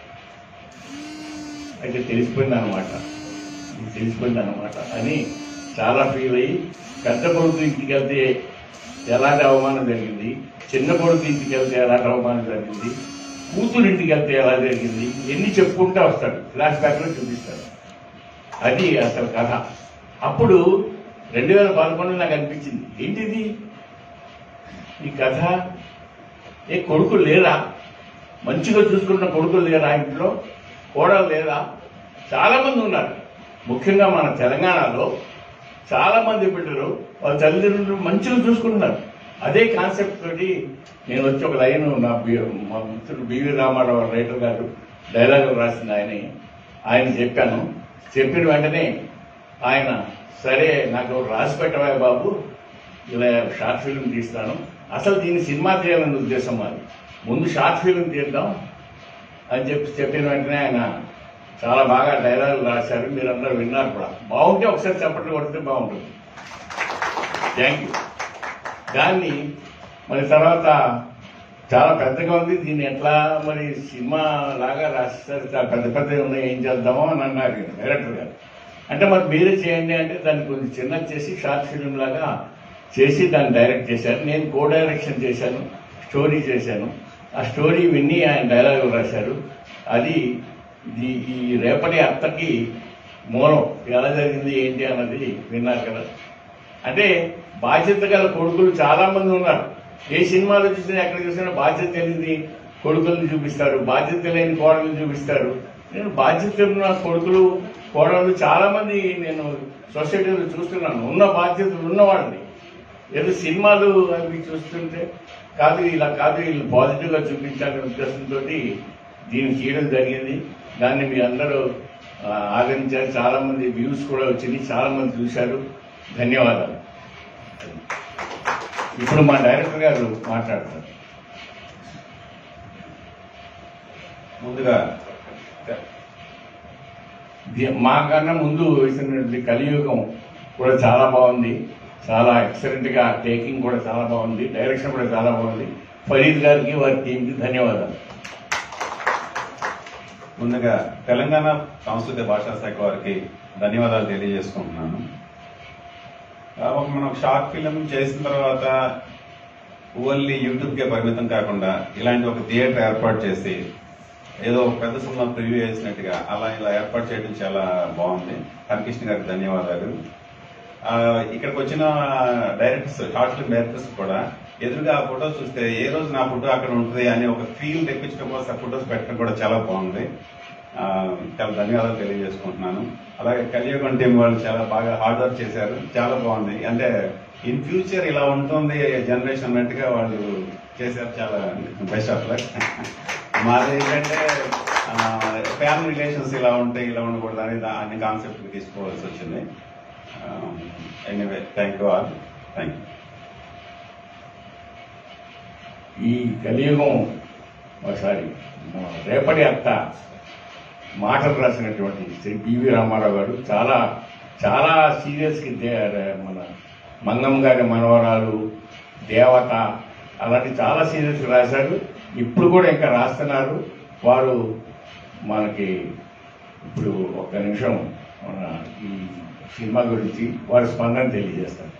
అయితే తెలిసిపోయింది అనమాట, తెలిసిపోయింది అనమాట అని చాలా ఫీల్ అయ్యి పెద్ద కొడుకు ఇంటికి వెళ్తే ఎలాంటి అవమానం జరిగింది, చిన్న కొడుకు ఇంటికి వెళ్తే ఎలాంటి అవమానం జరిగింది, కూతురు ఇంటికి వెళ్తే ఎలా జరిగింది, ఎన్ని చెప్పుకుంటూ వస్తాడు, ఫ్లాష్ బ్యాక్ లో చూపిస్తాడు. అది అసలు కథ. అప్పుడు రెండు వేల పదకొండులో నాకు అనిపించింది, ఏంటిది ఈ కథ, ఏ కొడుకులు లేరా, మంచిగా చూసుకున్న కొడుకులు లేరా, ఇంట్లో కోడలు లేరా, చాలా మంది ఉన్నారు. ముఖ్యంగా మన తెలంగాణలో చాలా మంది బిడ్డలు వాళ్ళ తల్లిదండ్రులు మంచిగా చూసుకుంటున్నారు. అదే కాన్సెప్ట్ తోటి నేను వచ్చి ఒక లైన్ నా మా మిత్రుడు బివి రామారావు రైటర్ గారు డైలాగులు రాసింది ఆయన ఆయన చెప్పాను. చెప్పిన వెంటనే ఆయన సరే నాకు రాసి పెట్టవా బాబు, ఇలా షార్ట్ ఫిల్మ్ తీస్తాను, అసలు దీన్ని సినిమా చేయాలనే ఉద్దేశం అది, ముందు షార్ట్ ఫిల్మ్ తీద్దాం అని చెప్పి చెప్పిన వెంటనే ఆయన చాలా బాగా డైలాగులు రాశారు. మీరందరూ విన్నారు కూడా. బాగుంటే ఒకసారి చెప్పట్లు కొడితే బాగుంటుంది. Thank you. దాన్ని మరి తర్వాత చాలా పెద్దగా ఉంది, దీన్ని ఎట్లా మరి సినిమా లాగా రాస్తారు, చాలా పెద్ద పెద్దగా ఉన్నాయి, ఏం చేద్దామో అని అన్నారు డైరెక్టర్ గారు. అంటే మరి మీరే చేయండి అంటే దాన్ని కొంచెం చిన్నది చేసి షార్ట్ ఫిల్మ్ లాగా చేసి దాన్ని డైరెక్ట్ చేశారు. నేను కో డైరెక్షన్ చేశాను, స్టోరీ చేశాను. ఆ స్టోరీ విన్ని ఆయన డైలాగులు రాశారు. అది ఈ రేపటి అత్తకి మూలం ఎలా జరిగింది ఏంటి అన్నది విన్నారు కదా. అంటే బాధ్యత గల కొడుకులు చాలా మంది ఉన్నారు. ఏ సినిమాలో చూసినా ఎక్కడ చూసినా బాధ్యత లేని కొడుకులను చూపిస్తారు, బాధ్యత లేని కోడలను చూపిస్తారు. నేను బాధ్యత ఉన్న కొడుకులు కోడలు చాలా మంది నేను సొసైటీలో చూస్తున్నాను, ఉన్న బాధ్యతలు ఉన్నవాళ్ళని. ఏదో సినిమాలు అవి చూస్తుంటే కాదు, ఇలా కాదు, వీళ్ళు పాజిటివ్ గా చూపించాలనే ఉద్దేశంతో దీన్ని చేయడం జరిగింది. దాన్ని మీ అందరూ ఆదరించారు, చాలా మంది వ్యూస్ కూడా వచ్చింది, చాలా మంది చూశారు. ధన్యవాదాలు. ఇప్పుడు మా డైరెక్టర్ గారు మాట్లాడతారు. ముందుగా మాకన్నా ముందు వేసినటువంటి కలియుగం కూడా చాలా బాగుంది, చాలా ఎక్సలెంట్ గా టేకింగ్ కూడా చాలా బాగుంది, డైరెక్షన్ కూడా చాలా బాగుంది. ఫరీద్ గారికి వారి టీంకి ధన్యవాదాలు. ముందుగా తెలంగాణ సాంస్కృతిక భాషా శాఖ వారికి ధన్యవాదాలు తెలియజేసుకుంటున్నాను. ఒక మనం షార్ట్ ఫిలిం చేసిన తర్వాత ఓన్లీ యూట్యూబ్కే పరిమితం కాకుండా ఇలాంటి ఒక థియేటర్ ఏర్పాటు చేసి ఏదో ఒక పెద్ద సినిమా ప్రివ్యూ చేసినట్టుగా అలా ఇలా ఏర్పాటు చేయడం చాలా బాగుంది. హరికృష్ణ గారికి ధన్యవాదాలు. ఇక్కడికి వచ్చిన డైరెక్టర్స్, షార్ట్ ఫిల్మ్ డైరెక్టర్స్ కూడా ఎదురుగా ఆ ఫోటోస్ చూస్తే ఏ రోజు నా ఫోటో అక్కడ ఉంటుంది అని ఒక ఫీల్ తెప్పించడం కోసం ఫోటోస్ పెట్టడం కూడా చాలా బాగుంది. చాలా ధన్యవాదాలు తెలియజేసుకుంటున్నాను. అలాగే కలియుగం టీం వాళ్ళు చాలా బాగా హార్డ్ వర్క్ చేశారు, చాలా బాగుంది. అంటే ఇన్ ఫ్యూచర్ ఇలా ఉంటుంది జనరేషన్ అన్నట్టుగా వాళ్ళు చేశారు, చాలా బెస్ట్ ఆఫ్ లక్. మాది ఏంటంటే ఫ్యామిలీ రిలేషన్స్ ఇలా ఉంటాయి, ఇలా ఉండకూడదు అని అన్ని కాన్సెప్ట్ తీసుకోవాల్సి వచ్చింది. Anyway thank you all. Thank you. ఈ కలియుగం ఒకసారి రేపటి అత్త మాటలు రాసినటువంటి శ్రీ బివి రామారావు గారు చాలా చాలా సీరియస్ కి మన మంగమ్మ గారి మనవరాలు, దేవత అలాంటి చాలా సీరియస్ రాశారు. ఇప్పుడు కూడా ఇంకా రాస్తున్నారు వారు. మనకి ఇప్పుడు ఒక్క నిమిషం మన ఈ సినిమా గురించి వారి స్పందన తెలియజేస్తారు.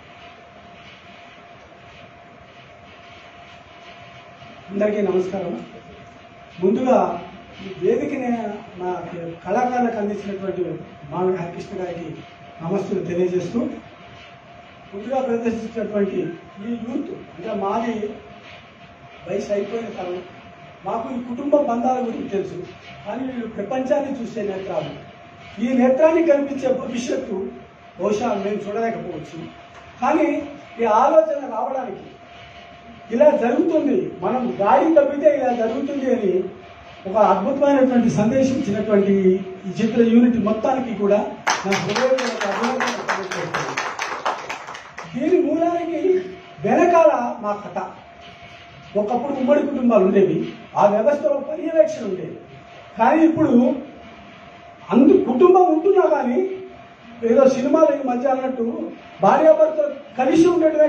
అందరికీ నమస్కారం. ముందుగా ఈ వేదికని నా కళాకారులకు అందించినటువంటి మావి హరికృష్ణ గారికి నమస్తులు తెలియజేస్తూ, ముందుగా ప్రదర్శించినటువంటి ఈ యూత్ అంటే మాది వయసు అయిపోయిన కాలం మాకు ఈ కుటుంబ బంధాల గురించి తెలుసు, కానీ వీళ్ళు ప్రపంచాన్ని చూసే నేత్రాలు. ఈ నేత్రాన్ని కనిపించే భవిష్యత్తు బహుశా మేము చూడలేకపోవచ్చు, కానీ ఈ ఆలోచన రావడానికి ఇలా జరుగుతుంది, మనం గాడి తప్పితే ఇలా జరుగుతుంది అని ఒక అద్భుతమైనటువంటి సందేశం ఇచ్చినటువంటి ఈ చిత్ర యూనిట్ మొత్తానికి కూడా నా హృదయపూర్వక అభినందనలు తెలియజేస్తున్నాను. దీని మూలానికి వెనకాల మా కథ. ఒకప్పుడు ఉమ్మడి కుటుంబాలు ఉండేవి, ఆ వ్యవస్థలో పర్యవేక్షణ ఉండేది. కానీ ఇప్పుడు అందు కుటుంబం ఉంటున్నా కానీ ఏదో సినిమాలు ఈ మధ్య అన్నట్టు భార్యాభర్తలు కలిసి ఉండటమే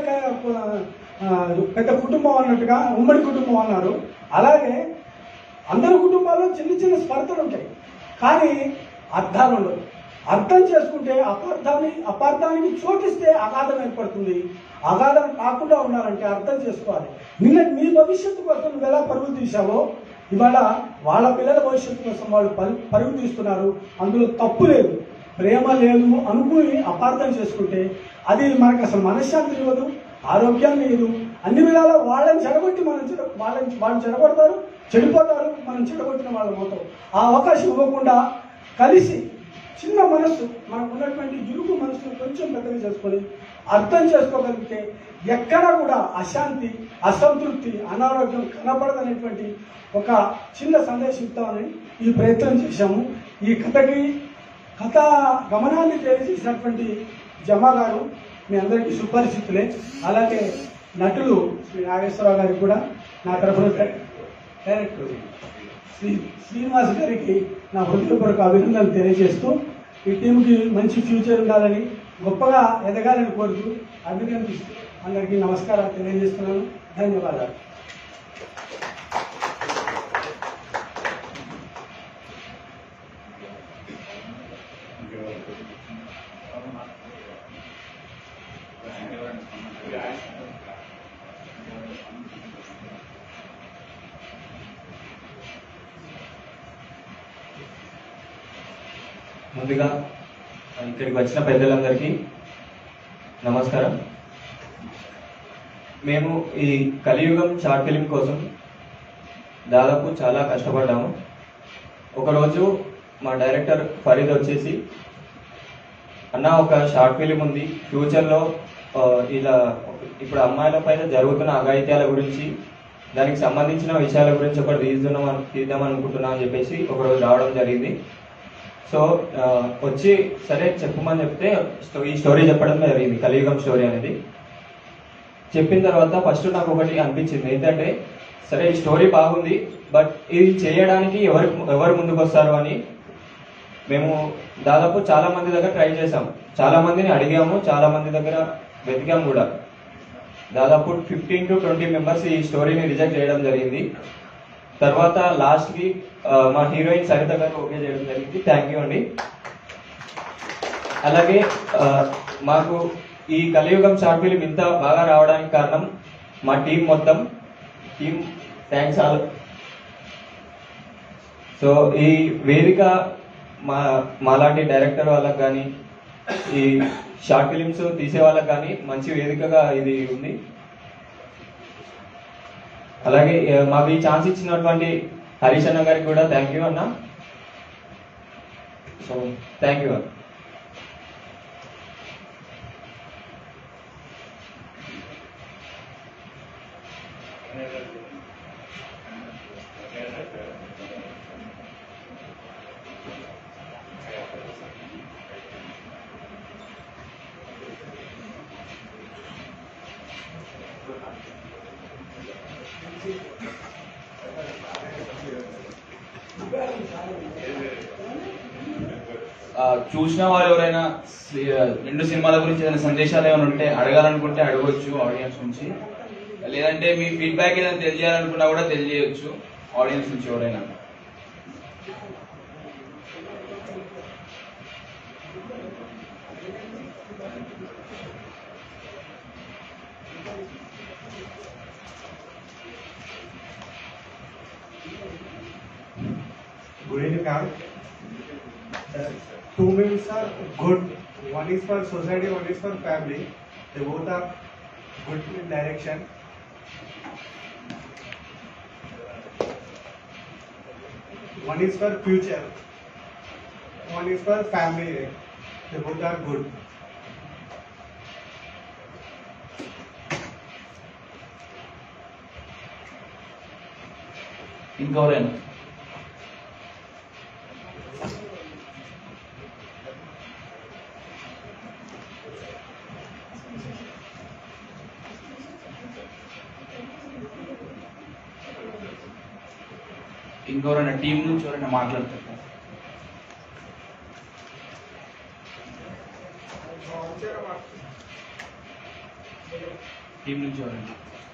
పెద్ద కుటుంబం అన్నట్టుగా ఉమ్మడి కుటుంబం అన్నారు. అలాగే అందరి కుటుంబాల్లో చిన్న చిన్న స్పర్ధలు ఉంటాయి, కానీ అర్థాలు ఉండవు. అర్థం చేసుకుంటే అపార్థాన్ని అపార్థానికి చోటిస్తే అగాధం ఏర్పడుతుంది. అగాధం కాకుండా ఉండాలంటే అర్థం చేసుకోవాలి. నిన్న మీ భవిష్యత్తు కోసం నువ్వు ఎలా పరుగులు తీసావో ఇవాళ వాళ్ళ పిల్లల భవిష్యత్తు కోసం వాళ్ళు పరుగు తీస్తున్నారు. అందులో తప్పు లేదు, ప్రేమ లేదు అనుకుని అపార్థం చేసుకుంటే అది మనకు అసలు మనశ్శాంతి ఇవ్వదు, ఆరోగ్యాన్ని ఇవ్వదు. అన్ని విధాలా వాళ్ళని చెడగొట్టి మనం చెడ వాళ్ళని వాళ్ళు చెడగొడతారు, చెడిపోతారు, మనం చెడగొట్టిన వాళ్ళ అవుతాం. ఆ అవకాశం ఇవ్వకుండా కలిసి చిన్న మనస్సు, మనకు ఉన్నటువంటి ఇరుకు మనసును కొంచెం పెద్దగా చేసుకొని అర్థం చేసుకోగలిగితే ఎక్కడా కూడా అశాంతి, అసంతృప్తి, అనారోగ్యం కనపడదనేటువంటి ఒక చిన్న సందేశం ఇద్దామని ఈ ప్రయత్నం చేశాము. ఈ కథకి కథ గమనాన్ని తెలియజేసినటువంటి జమా గారు మీ అందరికీ సుపరిచితులే. అలాగే నటులు శ్రీ నాగేశ్వరరావు గారికి కూడా నా తరఫున డైరెక్టర్ శ్రీ శ్రీనివాస్ గారికి నా హృదయపూర్వక అభినందనలు తెలియజేస్తూ ఈ టీంకి మంచి ఫ్యూచర్ ఉండాలని, గొప్పగా ఎదగాలని కోరుతూ అభినందిస్తూ అందరికీ నమస్కారాలు తెలియజేస్తున్నాను. ధన్యవాదాలు. ముందుగా ఇక్కడికి వచ్చిన పెద్దలందరికీ నమస్కారం. మేము ఈ కలియుగం షార్ట్ ఫిలిం కోసం దాదాపు చాలా కష్టపడ్డాము. ఒకరోజు మా డైరెక్టర్ ఫరీద్ వచ్చేసి, అన్న ఒక షార్ట్ ఫిలిం ఉంది ఫ్యూచర్లో ఇలా ఇప్పుడు అమ్మాయిల పైన జరుగుతున్న అఘాయిత్యాల గురించి, దానికి సంబంధించిన విషయాల గురించి ఒకటి తీద్దాం తీద్దాం అనుకుంటున్నా అని చెప్పేసి ఒకరోజు రావడం జరిగింది. సో వచ్చి సరే చెప్పమని చెప్తే ఈ స్టోరీ చెప్పడం జరిగింది, కలియుగం స్టోరీ అనేది. చెప్పిన తర్వాత ఫస్ట్ నాకు ఒకటి అనిపించింది ఏంటంటే, సరే ఈ స్టోరీ బాగుంది, బట్ ఇది చేయడానికి ఎవరు ఎవరు ముందుకు వస్తారు అని మేము దాదాపు చాలా మంది దగ్గర ట్రై చేసాం, చాలా మందిని అడిగాము, చాలా మంది దగ్గర వెతికాము కూడా. దాదాపు ఫిఫ్టీన్ టు ట్వంటీ మెంబర్స్ ఈ స్టోరీని రిజెక్ట్ చేయడం జరిగింది. తర్వాత లాస్ట్ కి మా హీరోయిన్ సరిత గారు ఓకే చేయడం జరిగింది. థ్యాంక్ యూ అండి. అలాగే మాకు ఈ కలియుగం షార్ట్ ఫిలిం ఇంత బాగా రావడానికి కారణం మా టీం మొత్తం. Team thanks all. సో ఈ వేదిక మా మాలాంటి డైరెక్టర్ వాళ్ళకి కానీ, ఈ షార్ట్ ఫిలిమ్స్ తీసే వాళ్ళకి కానీ మంచి వేదికగా ఇది ఉంది. అలాగే మాకు ఈ ఛాన్స్ ఇచ్చినటువంటి హరీష్ అన్న గారికి కూడా థ్యాంక్ యూ అన్న. సో థ్యాంక్ యూ అన్న. చూసిన వారు ఎవరైనా రెండు సినిమాల గురించి ఏదైనా సందేశాలు ఏమైనా ఉంటే అడగాలనుకుంటే అడగవచ్చు ఆడియన్స్ నుంచి, లేదంటే మీ ఫీడ్బ్యాక్ ఏదైనా తెలియాలనుకున్నా కూడా తెలియజేయచ్చు ఆడియన్స్ నుంచి ఎవరైనా. Good evening, ma'am. Two movies are good. One is for society, one is for family. They both are good in direction. One is for future, one is for family. They both are good. ఇంకెవరైనా ఇంకెవరైనా టీం నుంచి ఎవరైనా మాట్లాడతారు? టీం నుంచి ఎవరైనా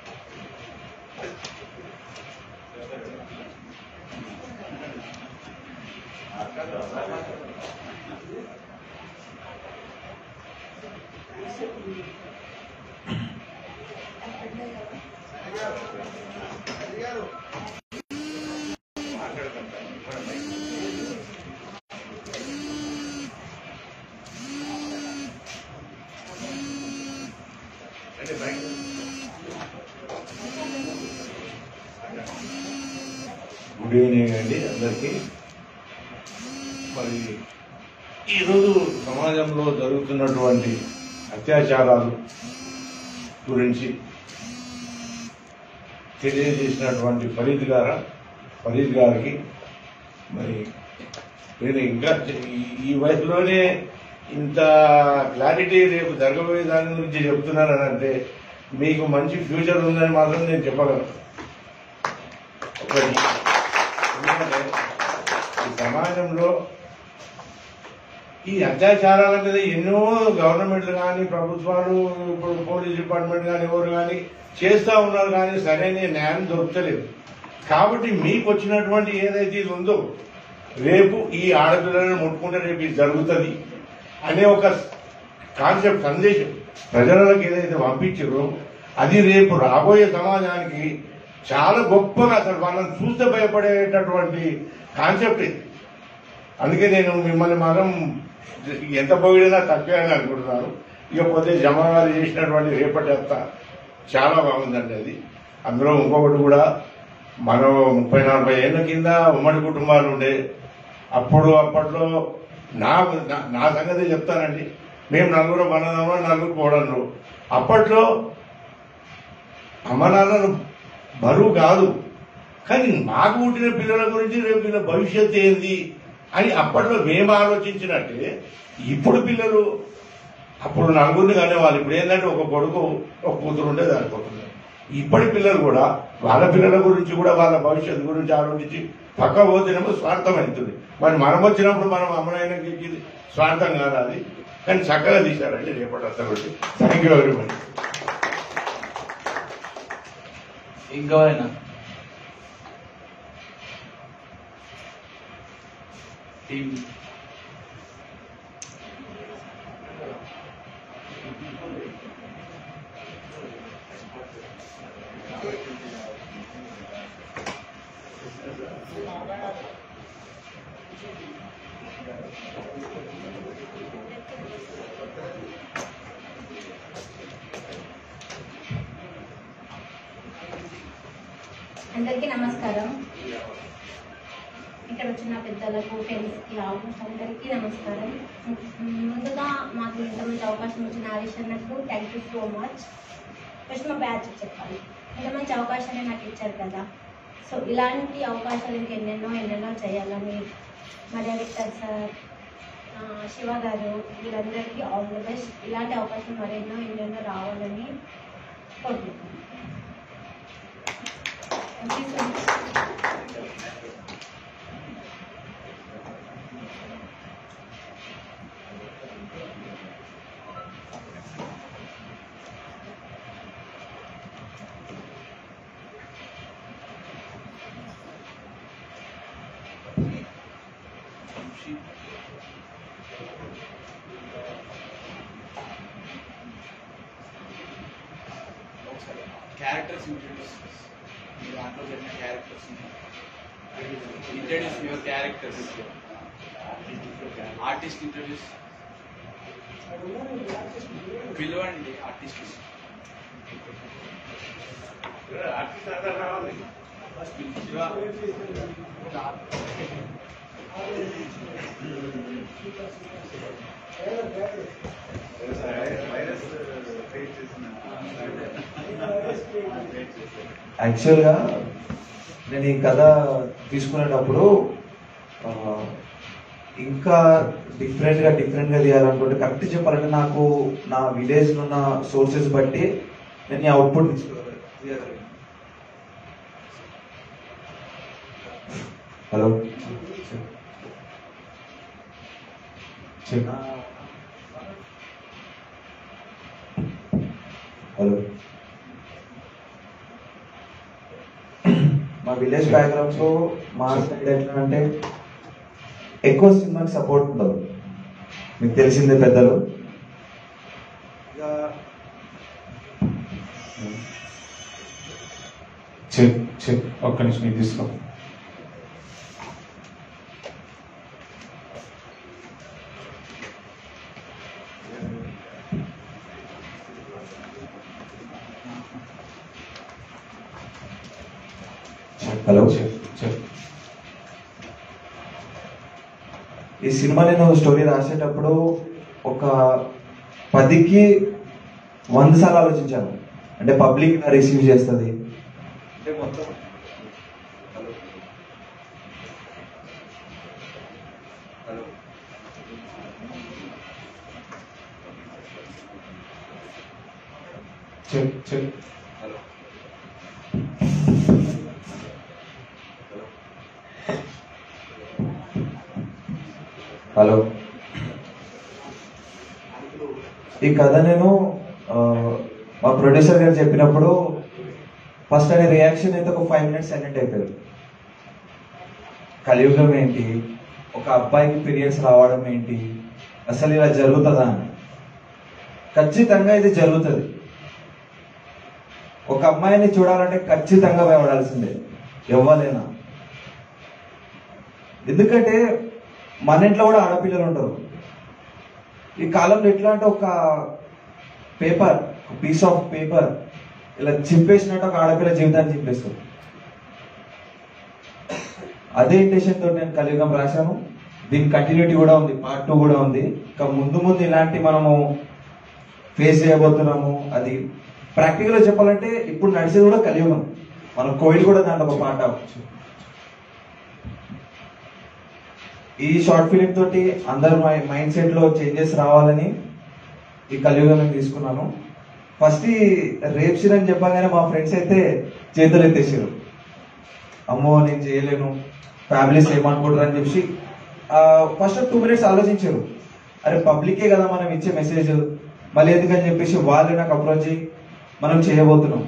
గుడ్ ఈవినింగ్ అండి అందరికీ. మరి ఈరోజు సమాజంలో జరుగుతున్నటువంటి అత్యాచారాలు గురించి తెలియజేసినటువంటి ఫరీద్ గారు ఫరీద్ గారికి మరి నేను ఇంకా ఈ- ఈ వయసులోనే ఇంత క్లారిటీ రేపు జరగబోయే దాని గురించి చెప్తున్నానని అంటే మీకు మంచి ఫ్యూచర్ ఉందని మాత్రం నేను చెప్పగలను. ఒకటి, ఎందుకంటే ఈ సమాజంలో ఈ అత్యాచారాల మీద ఎన్నో గవర్నమెంట్లు కానీ ప్రభుత్వాలు ఇప్పుడు పోలీస్ డిపార్ట్మెంట్ కానీ ఎవరు కానీ చేస్తూ ఉన్నారు, కానీ సరైన న్యాయం దొరకలేదు. కాబట్టి మీకు వచ్చినటువంటి ఏదైతే ఇది ఉందో, రేపు ఈ ఆడపిల్లలను ముట్టుకుంటే రేపు ఇది జరుగుతుంది అనే ఒక కాన్సెప్ట్ సందేశం ప్రజలకు ఏదైతే పంపించారో అది రేపు రాబోయే సమాజానికి చాలా గొప్పగా అసలు వాళ్ళని చూస్తే భయపడేటటువంటి కాన్సెప్ట్ ఇది. అందుకే నేను మిమ్మల్ని మాత్రం ఎంత పొగిడినా తక్కువే అని అనుకుంటున్నాను. ఇకపోతే జమాగారు చేసినటువంటి రేపటి అంత చాలా బాగుందండి. అది అందులో ఇంకొకటి కూడా, మనం ముప్పై నలభై ఏళ్ల కింద ఉమ్మడి కుటుంబాలు ఉండే, అప్పుడు అప్పట్లో నా నా- నా సంగతి చెప్తానండి. మేము నలుగురు మనదమ్మ నలుగురు కోడళ్ళు. అప్పట్లో అమ్మ నాన్నలు బరువు కాదు, కానీ మాకు పుట్టిన పిల్లల గురించి రేపు వీళ్ళ భవిష్యత్తు ఏంది అని అప్పట్లో మేము ఆలోచించినట్టే ఇప్పుడు పిల్లలు, అప్పుడు నలుగురిని కానీ వాళ్ళు ఇప్పుడు ఏంటంటే ఒక కొడుకు ఒక కూతురు ఉంటే సరిపోతుంది. ఇప్పటి పిల్లలు కూడా వాళ్ళ పిల్లల గురించి కూడా వాళ్ళ భవిష్యత్తు గురించి ఆలోచించి పక్క పోతేనేమో స్వార్థం అవుతుంది. మరి మనం వచ్చినప్పుడు మనం అమ్మనైనాకి ఇది స్వార్థం కాదు అది, కానీ చక్కగా తీశారండి రేపటి అంతా బట్టి. Thank you very much. ఇంకెవరైనా టీం అందరికీ నమస్కారం. ఇక్కడ వచ్చిన పెద్దలకు, ఫ్రెండ్స్కి, ఆల్మోస్ట్ అందరికీ నమస్కారం. ముందుగా మాకు ఇంత మంచి అవకాశం ఇచ్చిన హరీష్ అన్నకు thank you so much. First మా బ్యాచ్ చెప్పాలి, ఇంత మంచి అవకాశాన్ని నాకు ఇచ్చారు కదా. సో ఇలాంటి అవకాశాలు ఇంకా ఎన్నెన్నో ఎన్నెన్నో చేయాలని మా డైరెక్టర్ సార్, శివ గారు, వీళ్ళందరికీ ఆల్ ది బెస్ట్. ఇలాంటి అవకాశం మరెన్నో ఎన్నెన్నో రావాలని కోరుకుంటున్నాను. Thank you so much. Characters introduce మీ దాంట్లో జరిగిన characters introduce your characters artist introduce పిలవండి ఆర్టిస్ట్. యాక్చువల్గా నేను ఈ కథ తీసుకునేటప్పుడు ఆ, ఇంకా డిఫరెంట్గా డిఫరెంట్గా తీయాలనుకుంటే కరెక్ట్ చెప్పాలంటే నాకు నా విలేజ్లో ఉన్న సోర్సెస్ బట్టి నేను ఈ అవుట్పుట్ తీసుకోగలను. హలో హలో మా విలేజ్ బ్యాక్గ్రౌండ్స్ లో మా సైడ్ ఎట్లా అంటే ఎక్కువ సినిమాకి సపోర్ట్ ఉండదు, మీకు తెలిసిందే పెద్దలు. చెక్ చెక్ ఒక్క నిమిషం ఇది తీసుకో. హలో చెక్ చెక్ ఈ సినిమా నేను స్టోరీ రాసేటప్పుడు ఒక పదికి వంద సార్లు ఆలోచించాను. అంటే పబ్లిక్ రిసీవ్ చేస్తుంది అంటే మొత్తం hello check check hello hello ఈ కథ నేను ఆ, మా ప్రొడ్యూసర్ గారు చెప్పినప్పుడు ఫస్ట్ అనే రియాక్షన్ అయితే ఒక ఫైవ్ మినిట్స్ సైలెంట్ అయిపోయారు. కలియుగం ఏంటి, ఒక అబ్బాయికి పీరియడ్స్ రావడం ఏంటి, అసలు ఇలా జరుగుతుందా అని. ఖచ్చితంగా ఇది జరుగుతుంది. ఒక అమ్మాయిని చూడాలంటే ఖచ్చితంగా భయపడాల్సిందే ఎవ్వరైనా. ఎందుకంటే మన ఇంట్లో కూడా ఆడపిల్లలు ఉంటారు. ఈ కాలంలో ఎట్లా అంటే ఒక పేపర్ పీస్ ఆఫ్ పేపర్ ఇలా చింపేసినట్టు ఒక ఆడపిల్ల జీవితాన్ని చింపేస్తుంది. అదే ఇంటెన్షన్ తోటి నేను కలియుగం రాశాను. దీని కంటిన్యూటీ కూడా ఉంది, పార్ట్ టూ కూడా ఉంది. ఇంకా ముందు ముందు ఇలాంటి మనము ఫేస్ చేయబోతున్నాము. అది ప్రాక్టికల్గా చెప్పాలంటే ఇప్పుడు నడిచేది కూడా కలియుగం. మన కోవిడ్ కూడా దాంట్లో ఒక పార్ట్ అవ్వచ్చు. ఈ షార్ట్ ఫిలిం తోటి అందరు మైండ్ సెట్ లో చేంజెస్ రావాలని ఈ కలియుగం నేను తీసుకున్నాను. ఫస్ట్ ఈ రేప్ సీన్ అని చెప్పగానే మా ఫ్రెండ్స్ అయితే చేతులు ఎత్తేసారు. అమ్మో నేను చేయలేను, ఫ్యామిలీస్ ఏమనుకుంటారు అని చెప్పి ఫస్ట్ టూ మినిట్స్ ఆలోచించారు. అరే పబ్లికే కదా మనం ఇచ్చే మెసేజ్, మళ్ళీ ఎందుకని చెప్పేసి వాళ్ళు నాకు అప్రోచ్ అయ్యి మనం చేయబోతున్నాం.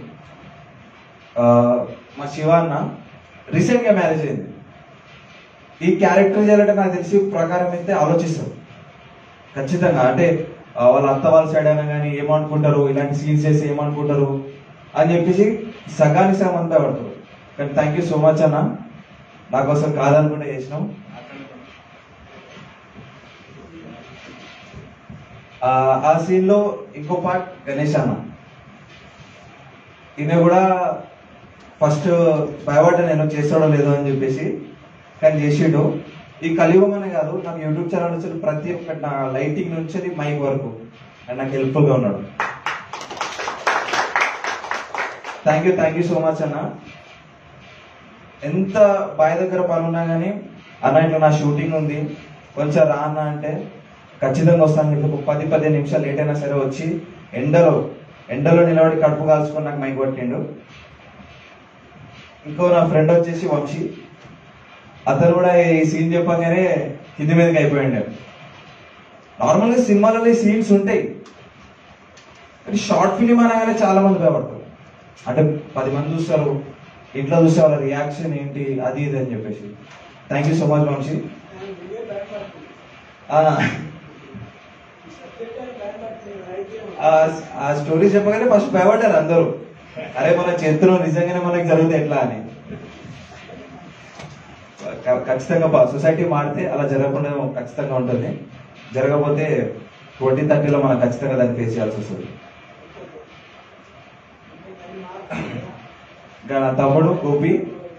మా శివ అన్న రీసెంట్ గా మ్యారేజ్ అయింది. ఈ క్యారెక్టర్ చేయాలంటే నాకు తెలిసి ప్రకారం అయితే ఆలోచిస్తారు ఖచ్చితంగా. అంటే వాళ్ళ అత్త వాళ్ళ సైడ్ అయినా కానీ ఏమనుకుంటారు, ఇలాంటి సీన్స్ చేసి ఏమనుకుంటారు అని చెప్పేసి సగానికి సగం అంతా పడతారు. కానీ థ్యాంక్ యూ సో మచ్ అన్న, నా కోసం కాదనుకుంటే చేసినాం. ఆ సీన్ లో ఇంకో పార్ట్ గణేష్ అన్న, ఈయన కూడా ఫస్ట్ భయపడ్డా నేను చేస్తాడో లేదో అని చెప్పేసి, కానీ చేసిండు. ఈ కలియుగం అనే కాదు, నాకు యూట్యూబ్ ఛానల్ నుంచి ప్రతి ఒక్కటి నా లైటింగ్ నుంచి మైక్ వరకు అండ్ నాకు హెల్ప్ఫుల్ గా ఉన్నాడు. Thank you thank you so much అన్న. ఎంత బాయ్ దగ్గర పని ఉన్నా కానీ అన్న ఇట్లా నా షూటింగ్ ఉంది కొంచెం రా అన్న అంటే ఖచ్చితంగా వస్తాను. మీకు ఒక పది పదిహేను నిమిషాలు లేట్ అయినా సరే వచ్చి ఎండలో ఎండలో నిలబడి కడుపు కాల్చుకొని నాకు మైక్ పట్టిండు. ఇంకో నా ఫ్రెండ్ వచ్చేసి వంశీ, అతను కూడా ఈ సీన్ చెప్పగానే కింది మీదకి అయిపోయిండు. నార్మల్గా సినిమాలలో సీన్స్ ఉంటాయి, కానీ షార్ట్ ఫిలిం అనగానే చాలా మంది భయపడతారు. అంటే పది మంది చూస్తారు, ఇంట్లో చూస్తే వాళ్ళ రియాక్షన్ ఏంటి అది ఇది అని చెప్పేసి. Thank you so much Vamshi. ఆ స్టోరీ చెప్పగానే ఫస్ట్ భయపడ్డారు అందరూ, అరే మన చేతిలో నిజంగానే మనకి జరిగితే ఎట్లా అని. ఖచ్చితంగా సొసైటీ మారితే అలా జరగకుండా ఖచ్చితంగా ఉంటుంది, జరగకపోతే ట్వంటీ థర్టీలో మనం ఖచ్చితంగా దాన్ని ఫేస్ చేయాల్సి వస్తుంది. ఇంకా నా తమ్ముడు గోపి,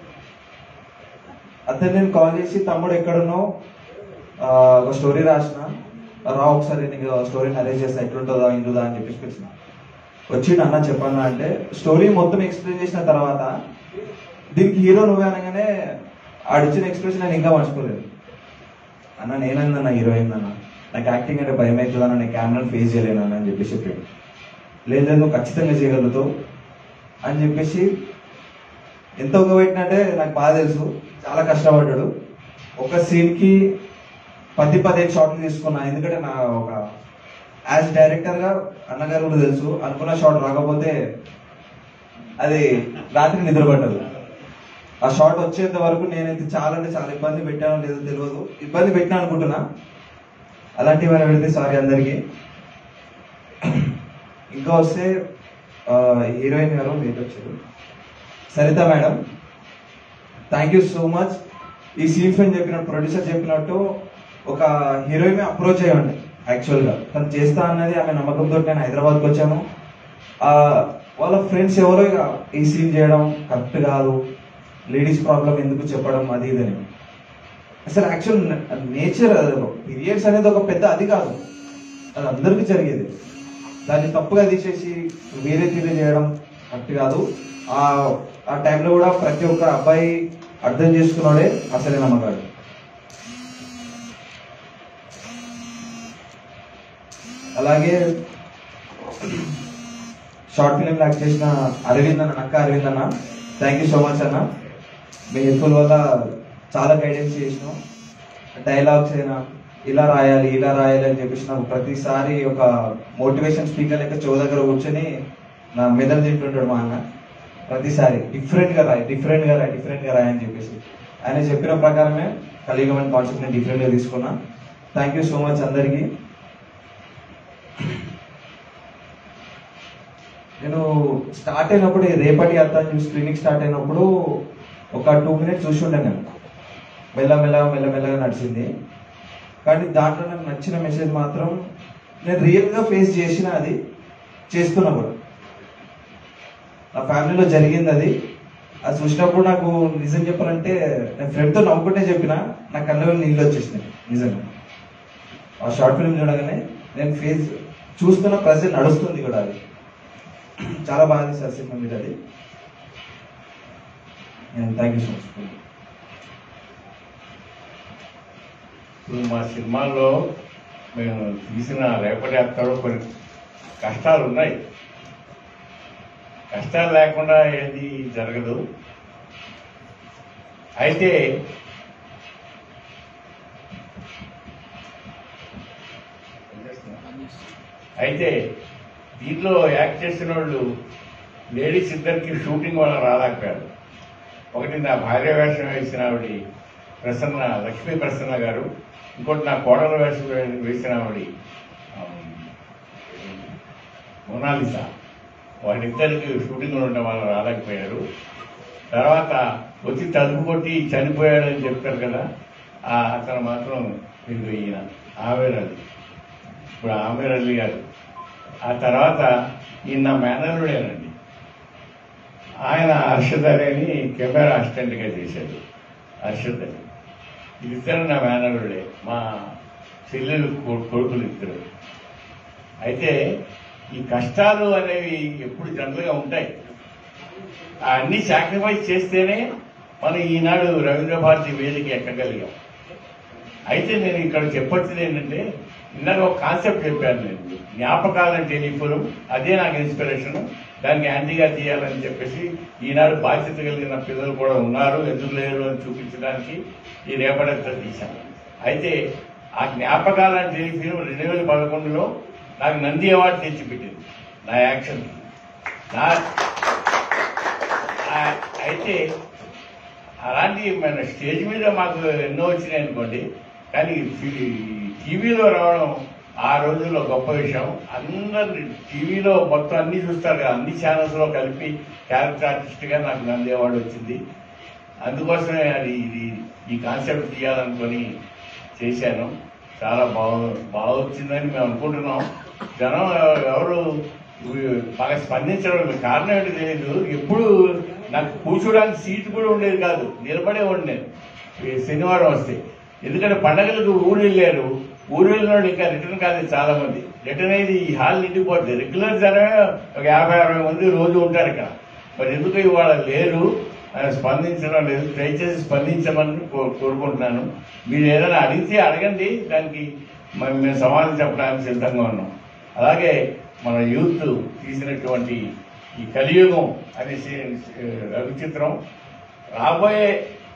అతను నేను కాల్ చేసి తమ్ముడు ఎక్కడున్నావు, ఒక స్టోరీ రాసిన, రా ఒకసారి నీకు స్టోరీని అరేంజ్ చేస్తా, ఎట్లుంటుందా ఇంటుందా అని చెప్పేసి వచ్చిన వచ్చిండు. అన్న చెప్పన్నా అంటే స్టోరీ మొత్తం ఎక్స్ప్లెయిన్ చేసిన తర్వాత దీనికి హీరో నువ్వే అనగానే ఆడిచ్చిన ఎక్స్ప్రెషన్ నేను ఇంకా మర్చిపోలేదు. అన్న నేనన్నా హీరోయిన్ అన్న, నాకు యాక్టింగ్ అంటే భయం అవుతుందన్న, నేను కెమెరాని ఫేస్ చేయలేను అని చెప్పేసి చెప్పాడు. లేదు లేదు నువ్వు ఖచ్చితంగా చేయగలుగుతావు అని చెప్పేసి ఎంత ఒగ్గబెట్టినంటే నాకు బాగా తెలుసు, చాలా కష్టపడ్డాడు. ఒక సీన్కి పది పదిహేను షాట్లు తీసుకున్నా, ఎందుకంటే నా ఒక యాజ్ డైరెక్టర్గా అన్నగారు కూడా తెలుసు, అనుకున్న షాట్ రాకపోతే అది రాత్రి నిద్రపడ్డదు. ఆ షాట్ వచ్చేంత వరకు నేనైతే చాలా అంటే చాలా ఇబ్బంది పెట్టానో లేదో తెలియదు, ఇబ్బంది పెట్టినా అనుకుంటున్నా. అలాంటివి ఏమైనా పెడితే సారీ అందరికీ. ఇంకా వస్తే హీరోయిన్ గారు మీరు వచ్చారు, Saritha madam, thank you so much. ఈ సీన్ ఫ్రెండ్ చెప్పినట్టు, ప్రొడ్యూసర్ చెప్పినట్టు ఒక హీరోయిన్ అప్రోచ్ అయ్యండి. యాక్చువల్గా తను చేస్తా అన్నది ఆమె నమ్మకంతో నేను హైదరాబాద్కి వచ్చాను. వాళ్ళ ఫ్రెండ్స్ ఎవరో ఇక ఈ సీన్ చేయడం కరెక్ట్ కాదు, లేడీస్ ప్రాబ్లం ఎందుకు చెప్పడం అది ఇదని. అసలు యాక్చువల్ నేచర్ పీరియడ్స్ అనేది ఒక పెద్ద అది కాదు, అది అందరికీ జరిగేది. దాన్ని తప్పుగా తీసేసి వేరే తీరే చేయడం కరెక్ట్ కాదు. ఆ ఆ టైంలో కూడా ప్రతి ఒక్క అబ్బాయి అర్థం చేసుకున్నాడే అసలే నమ్మకాడు. అలాగే షార్ట్ ఫిలిం యాక్ట్ చేసిన అరవింద్ అన్న, నక్క అరవింద్ అన్న, థ్యాంక్ యూ సో మచ్ అన్న. మీ హెల్ప్ఫుల్ వల్ల చాలా గైడెన్స్ చేసినాం. డైలాగ్స్ అయినా ఇలా రాయాలి ఇలా రాయాలి అని చెప్పేసి నాకు ప్రతిసారి ఒక మోటివేషన్ స్పీకర్ లెక్క చో దగ్గర కూర్చొని నా మెదడు తింటుంటాడు మా అన్న. ప్రతిసారి డిఫరెంట్గా రాయి డిఫరెంట్గా రాయి డిఫరెంట్గా రాయి అని చెప్పేసి ఆయన చెప్పిన ప్రకారమే కలియుగమైన కాన్సెప్ట్ నేను డిఫరెంట్గా తీసుకున్నా. థ్యాంక్ యూ సో మచ్ అందరికీ. నేను స్టార్ట్ అయినప్పుడు రేపటి అర్థం చూసి క్లినిక్ స్టార్ట్ అయినప్పుడు ఒక టూ మినిట్స్ చూసి ఉండే, నేను మెల్లమెల్లగా మెల్లమెల్లగా నడిచింది. కానీ దాంట్లో నాకు నచ్చిన మెసేజ్ మాత్రం నేను రియల్గా ఫేస్ చేసిన, అది చేస్తున్నా కూడా, నా ఫ్యామిలీలో జరిగింది అది. అది చూసినప్పుడు నాకు నిజం చెప్పాలంటే నేను ఫ్రెండ్తో నవ్వుకుంటే చెప్పిన నా కళ్ళలో నీళ్ళు వచ్చేసినాయి నిజంగా. ఆ షార్ట్ ఫిల్మ్ చూడగానే నేను ఫేస్ చూస్తున్న ప్రజెంట్ నడుస్తుంది కూడా, అది చాలా బాగా తీశారు సినిమా మీద. అది థ్యాంక్ యూ సో మచ్. ఇప్పుడు మా సినిమాల్లో మేము తీసిన రేపటి అత్తలో కొన్ని కష్టాలు ఉన్నాయి. కష్టాలు లేకుండా ఏది జరగదు. అయితే అయితే దీంట్లో యాక్ట్ చేసిన వాళ్ళు లేడీస్ ఇద్దరికి షూటింగ్ వల్ల రాలేకపోయారు. ఒకటి నా భార్య వేషం వేసిన ఆవిడ ప్రసన్న, లక్ష్మీ ప్రసన్న గారు, ఇంకోటి నా కోడల వేషం వేసిన ఆవిడ మొనాలిసా. వాళ్ళిద్దరికి షూటింగ్ ఉండడం వల్ల రాలేకపోయారు. తర్వాత వచ్చి తలుపు కొట్టి చనిపోయాడని చెప్తారు కదా, అతను మాత్రం మీకు ఈయన ఆవేర్ అలీ, ఇప్పుడు ఆవేర్ అలీ గారు. ఆ తర్వాత ఈయన నా మేనల్లుడేనండి. ఆయన హర్షద్ అలీ అని కెమెరా అసిస్టెంట్గా చేశాడు. హర్షద్ అలీ వీళ్ళిద్దరు నా మేనల్లుడే, మా చెల్లెలు కొడుకులు ఇద్దరు. అయితే ఈ కష్టాలు అనేవి ఎప్పుడు జనరల్గా ఉంటాయి. అన్ని సాక్రిఫైస్ చేస్తేనే మనం ఈనాడు రవీంద్ర భారతి వేదిక ఎక్కగలిగాం. అయితే నేను ఇక్కడ చెప్పొచ్చేది ఏంటంటే, ఇందాక ఒక కాన్సెప్ట్ చెప్పాను నేను, జ్ఞాపకాలని టెలిఫోన్, అదే నాకు ఇన్స్పిరేషన్. దానికి యాంటీగా తీయాలని చెప్పేసి ఈనాడు బాధ్యత కలిగిన పిల్లలు కూడా ఉన్నారు, ఎదురు లేరు అని చూపించడానికి ఈ రేపటితో తీశాను. అయితే ఆ జ్ఞాపకాలని టెలిఫిల్మ్ రెండు వేల పదకొండులో నాకు నంది అవార్డు తెచ్చిపెట్టింది నా యాక్షన్. నా అయితే అలాంటి మన స్టేజ్ మీద మాకు ఎన్నో వచ్చినాయి అనుకోండి, కానీ టీవీలో రావడం ఆ రోజుల్లో గొప్ప విషయం. అందరు టీవీలో మొత్తం అన్ని చూస్తారు కదా, అన్ని ఛానల్స్లో కలిపి క్యారెక్టర్ ఆర్టిస్ట్గా నాకు నంది అవార్డు వచ్చింది. అందుకోసమే అది ఇది ఈ కాన్సెప్ట్ తీయాలనుకొని చేశాను. చాలా బాగు బాగా వచ్చిందని మేము అనుకుంటున్నాం. జనం ఎవరు బాగా స్పందించడం లేదు. కారణం ఏంటి తెలియదు. ఎప్పుడు నాకు కూర్చోడానికి సీటు కూడా ఉండేది కాదు, నిలబడే ఉండే శనివారం వస్తే. ఎందుకంటే పండగలకు ఊరు వెళ్ళారు, ఊరు వెళ్ళిన వాళ్ళు ఇంకా రిటర్న్ కాలేదు చాలా మంది. రిటర్న్ అయ్యి ఈ హాల్ నిండిపోతుంది. రెగ్యులర్ జనమే ఒక యాభై అరవై మంది రోజు ఉంటారు ఇక్కడ. మరి ఎందుకు ఇవాళ లేరు, స్పందించడం లేదు. దయచేసి స్పందించమని కోరుకుంటున్నాను. మీరు ఏదైనా అడిగితే అడగండి, దానికి మేము సమాధానం చెప్పడానికి సిద్ధంగా ఉన్నాం. అలాగే మన యూత్ తీసినటువంటి ఈ కలియుగం అనే రవి చిత్రం రాబోయే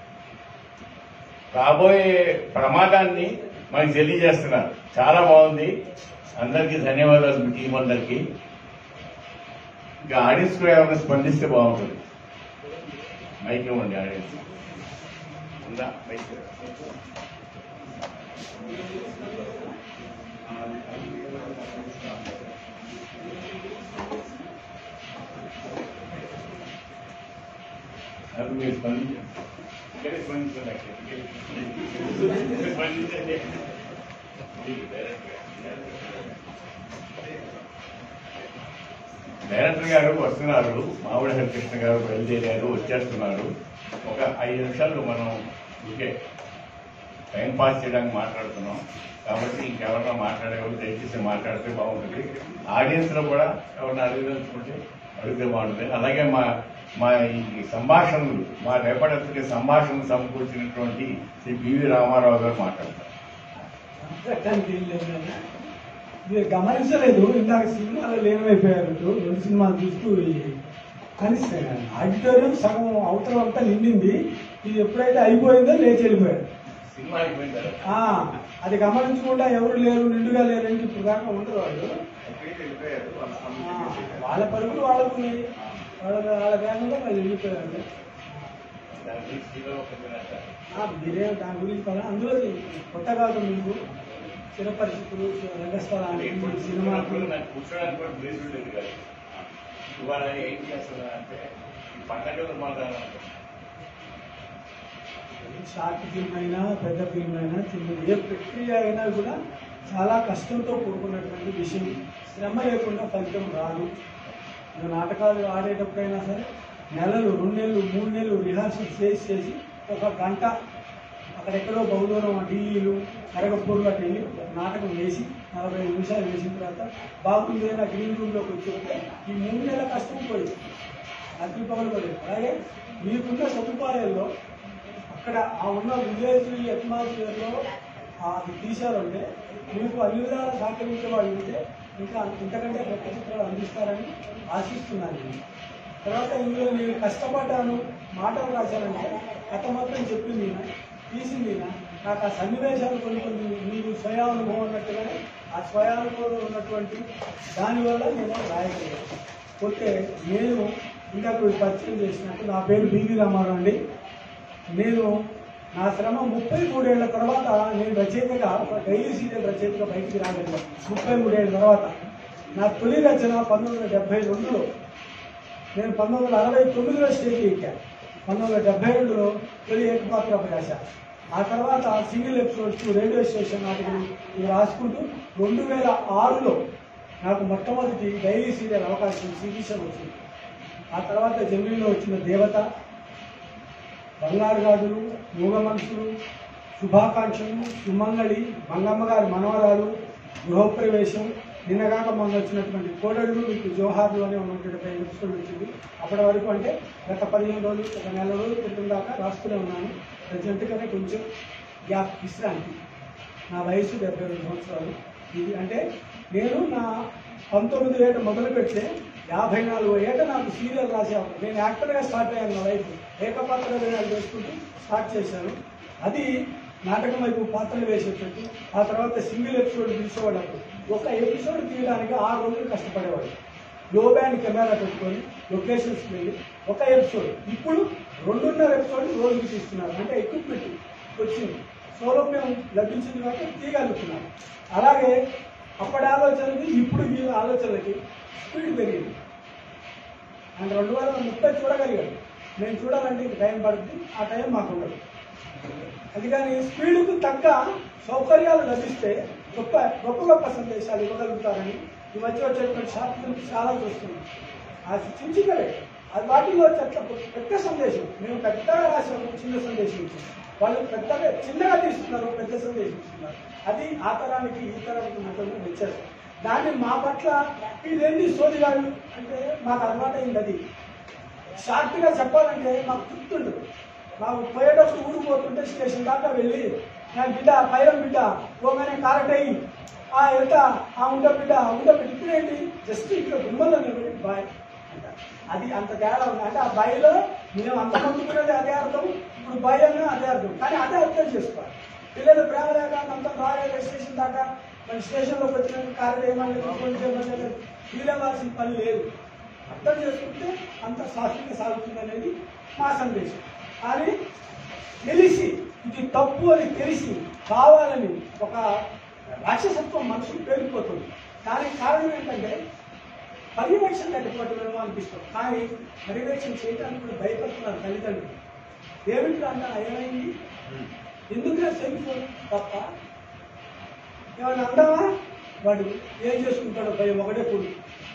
రాబోయే ప్రమాదాన్ని మనకి తెలియజేస్తున్నారు. చాలా బాగుంది. అందరికీ ధన్యవాదాలు, మీ టీం అందరికీ. ఇంకా ఆడియన్స్ కూడా ఎవరైనా స్పందిస్తే బాగుంటుంది. మైక్ ఇవ్వండి ఆడియన్స్. ఉందా మైక్? అది మీరు స్పందించండి. ఇక్కడే స్పందించండి. స్పందించండి. డైరెక్టర్ గారు వస్తున్నారు. మామిడి హరికృష్ణ గారు బయలుదేరారు, వచ్చేస్తున్నారు. ఒక ఐదు నిమిషాలు మనం ఇంకే టైం పాస్ చేయడానికి మాట్లాడుతున్నాం కాబట్టి ఇంకెవరన్నా మాట్లాడేవాళ్ళు దయచేసి మాట్లాడితే బాగుంటుంది. ఆడియన్స్ లో కూడా ఎవరన్నా అడగదలుచుకుంటే అడిగితే బాగుంటుంది. అలాగే మా మా ఈ సంభాషణలు, మా రేపటి సంభాషణలు సమకూర్చినటువంటి శ్రీ బివి రామారావు గారు మాట్లాడతారు. మీరు గమనించలేదు, ఇందాక సినిమాలో లీనమైపోయారు. రెండు సినిమాలు చూస్తూ కానీ ఆడిటోరియం సగం అవతల అంతా నిండింది. ఇది ఎప్పుడైతే అయిపోయిందో లేచి వెళ్ళిపోయారు. సినిమా అయిపోయిందా? అది గమనించకుండా ఎవరు లేరు, నిండుగా లేరంటే ఇప్పుడు దాకా ఉండరు వాళ్ళు. వాళ్ళ పరుగులు వాళ్ళకు ఉన్నాయి, వాళ్ళ వాళ్ళ వేగంగా వాళ్ళు వెళ్ళిపోయారు. మీరే దాని గురించి కదా. అందులో కొత్త కాదు మీకు చిన్న పరిస్థితులు, రంగస్థలాన్ని, సినిమాకు కూర్చోడానికి కూడా ప్లేస్ ఉండేది కాదు. ఇవాళ ఏం చేస్తున్నా అంటే పండగ మాట్లాడాలి. షార్ట్ ఫిల్మ్ అయినా పెద్ద ఫిల్మ్ అయినా చిన్న ఏ ప్రక్రియ అయినా కూడా చాలా కష్టంతో కూడుకున్నటువంటి విషయం. శ్రమ లేకుండా ఫలితం రాదు. నాటకాలు ఆడేటప్పుడైనా సరే నెలలు, రెండు నెలలు, మూడు నెలలు రిహార్సల్ చేసి చేసి ఒక గంట అక్కడెక్కడో బహుదూరం ఢిల్లీలు కరగపూర్లు అటు వెళ్ళి నాటకం వేసి నలభై నిమిషాలు వేసిన తర్వాత బాగుంది నా గ్రీన్ రూమ్లోకి వచ్చి ఈ మూడు నెలల కష్టం పోయింది, అగ్ని పగలు పడేది. అలాగే మీకున్న సదుపాయాల్లో అక్కడ ఆ ఉన్న విలేజ్ అట్మాస్ఫియర్లో అది తీశారంటే మీకు అన్ని విధాలు సహకరించే వాళ్ళు ఉంటే ఇంకా ఇంతకంటే గొప్ప చిత్రాలు అందిస్తారని ఆశిస్తున్నాను. తర్వాత ఇందులో నేను కష్టపడ్డాను, మాటలు రాశానంటే కథ మాత్రం చెప్పింది తీసింది. నాకు ఆ సన్నివేశాలు కొన్ని కొన్ని మీరు స్వయానుభవం అన్నట్టుగానే ఆ స్వయానుభవం ఉన్నటువంటి దానివల్ల నేను రాయగలిగాను. పోతే నేను ఇందాక పరిచయం చేసినట్టు నా పేరు బివి రామారావు అండి. నేను నా శ్రమ ముప్పై మూడేళ్ల తర్వాత నేను రచయితగా ఒక డైలీ సీరియల్ రచయితగా బయటికి రాగలిగాను. ముప్పై మూడేళ్ల తర్వాత నా తొలి రచన పంతొమ్మిది వందల డెబ్బై రెండులో నేను పంతొమ్మిది వందల అరవై తొమ్మిదిలో స్టేజ్ ఎక్కాను. పంతొమ్మిది వందల డెబ్బై రెండులో తొలి ఏకపాత్ర ప్రకాశ. ఆ తర్వాత సింగిల్ ఎపిసోడ్స్, రేడియో స్టేషన్ నాటికలు ఇవి రాసుకుంటూ రెండు వేల ఆరులో నాకు మొట్టమొదటి డైలీ సీరియల్ అవకాశం సిరీషన్ వచ్చింది. ఆ తర్వాత జమీన్లో వచ్చిన దేవత, బంగారు గాజులు, మూగ మనుషులు, శుభాకాంక్షలు, సుమంగళి, మంగమ్మ గారి మనవరాలు, గృహప్రవేశం, నిన్నగాక మొన్న వచ్చినటువంటి కోడళ్ళు మీకు జోహార్లు అనే ఉన్నటువంటి పై ఎపిసోడ్ వచ్చింది. అప్పటి వరకు అంటే గత పదిహేను రోజులు ఒక నెల రోజులు క్రితం దాకా రాస్తూనే ఉన్నాను. ప్రజెంట్గానే కొంచెం గ్యాప్ విశ్రాంతి. నా వయసు డెబ్బై రెండు సంవత్సరాలు. ఇది అంటే నేను నా పంతొమ్మిది ఏట మొదలు పెడితే యాభై నాలుగు ఏట నాకు సీరియల్ రాసాను. నేను యాక్టర్గా స్టార్ట్ అయ్యాను. నా లైఫ్ ఏకపాత్ర వేయాలు చేసుకుంటూ స్టార్ట్ చేశాను. అది నాటకం వైపు పాత్రలు వేసేటట్టు. ఆ తర్వాత సింగిల్ ఎపిసోడ్ తీసేవాళ్ళు. ఒక ఎపిసోడ్ తీయడానికి ఆరు రోజులు కష్టపడేవాడు. లో బ్యాండ్ కెమెరా పెట్టుకొని లొకేషన్స్కి వెళ్ళి ఒక ఎపిసోడ్. ఇప్పుడు రెండున్నర ఎపిసోడ్ రోజుకి తీస్తున్నారు. అంటే ఎక్విప్మెంట్ వచ్చింది, సౌలభ్యం లభించింది కాబట్టి తీయగలుగుతున్నారు. అలాగే అప్పటి ఆలోచనకి ఇప్పుడు ఈ ఆలోచనలకి స్పీడ్ పెరిగింది. అండ్ రెండు వేల ముప్పై చూడగలిగాడు. నేను చూడాలంటే ఇంక టైం పడుతుంది. ఆ టైం మాకు ఉండదు. అందుకని స్పీడ్కు తగ్గ సౌకర్యాలు లభిస్తే గొప్ప గొప్ప గొప్ప సందేశాలు ఇవ్వగలుగుతారని ఈ మధ్య వచ్చేటువంటి షార్ట్ ఫిల్మ్స్ చాలా చూస్తున్నాం. అది చిన్నవే, అది వాటిలో చెట్ల పెద్ద సందేశం, మేము పెద్దగా రాసాము, చిన్న సందేశం ఇచ్చాము. వాళ్ళు పెద్దగా చిన్నగా తీస్తున్నారు, పెద్ద సందేశం ఇస్తున్నారు. అది ఆ తరానికి ఈ తరానికి మాత్రమే వ్యత్యాసం. దాన్ని మా పట్ల ఇదేంటి సోదిగాళ్ళు అంటే మాకు అలవాటైంది. అది షార్ట్గా చెప్పాలంటే మాకు గుర్తుండదు. మాకు పోయేటప్పుడు ఊరు పోతుంటే స్టేషన్ దాకా వెళ్ళి నా బిడ్డ పైరం బిడ్డ పోగానే కారటయ్యి ఆ ఎంత ఆ ఉండ బిడ్డ ఉండ బిడ్డ ఇప్పుడేంటి జస్ట్ ఇట్లా గుమ్మల్లో నిలబడి బాయ్ అంట. అది అంత తేడా ఉంది. అంటే ఆ బాయిలో మేము అంత మందుకునేది అదే అర్థం, ఇప్పుడు బాయ్ అన్నా అదే అర్థం. కానీ అదే అర్థం చేసుకోవాలి. పిల్లలు ప్రేమ లేక అంత రాలేదు స్టేషన్ దాకా మన స్టేషన్లోకి వచ్చిన కారు ఏమన్నా వీలవ్వాల్సిన పని లేదు. అర్థం చేసుకుంటే అంత సాఫీగా సాగుతుంది అనేది మా సందేశం. కానీ తెలిసి ఇది తప్పు అని తెలిసి కావాలని ఒక రాక్షసత్వం మనసు పేరుకుపోతుంది. దానికి కారణం ఏంటంటే పర్యవేక్షణ లేకపోవటమేమో అనిపిస్తుంది. కానీ పర్యవేక్షణ చేయడానికి కూడా భయపడుతున్నారు తల్లిదండ్రులు. ఏమిటి అంట ఏమైంది, ఎందుకంటే సెల్ ఫోన్ తప్ప ఏమన్నా అందామా వాడు ఏం చేసుకుంటాడో భయం ఒకటే కూడి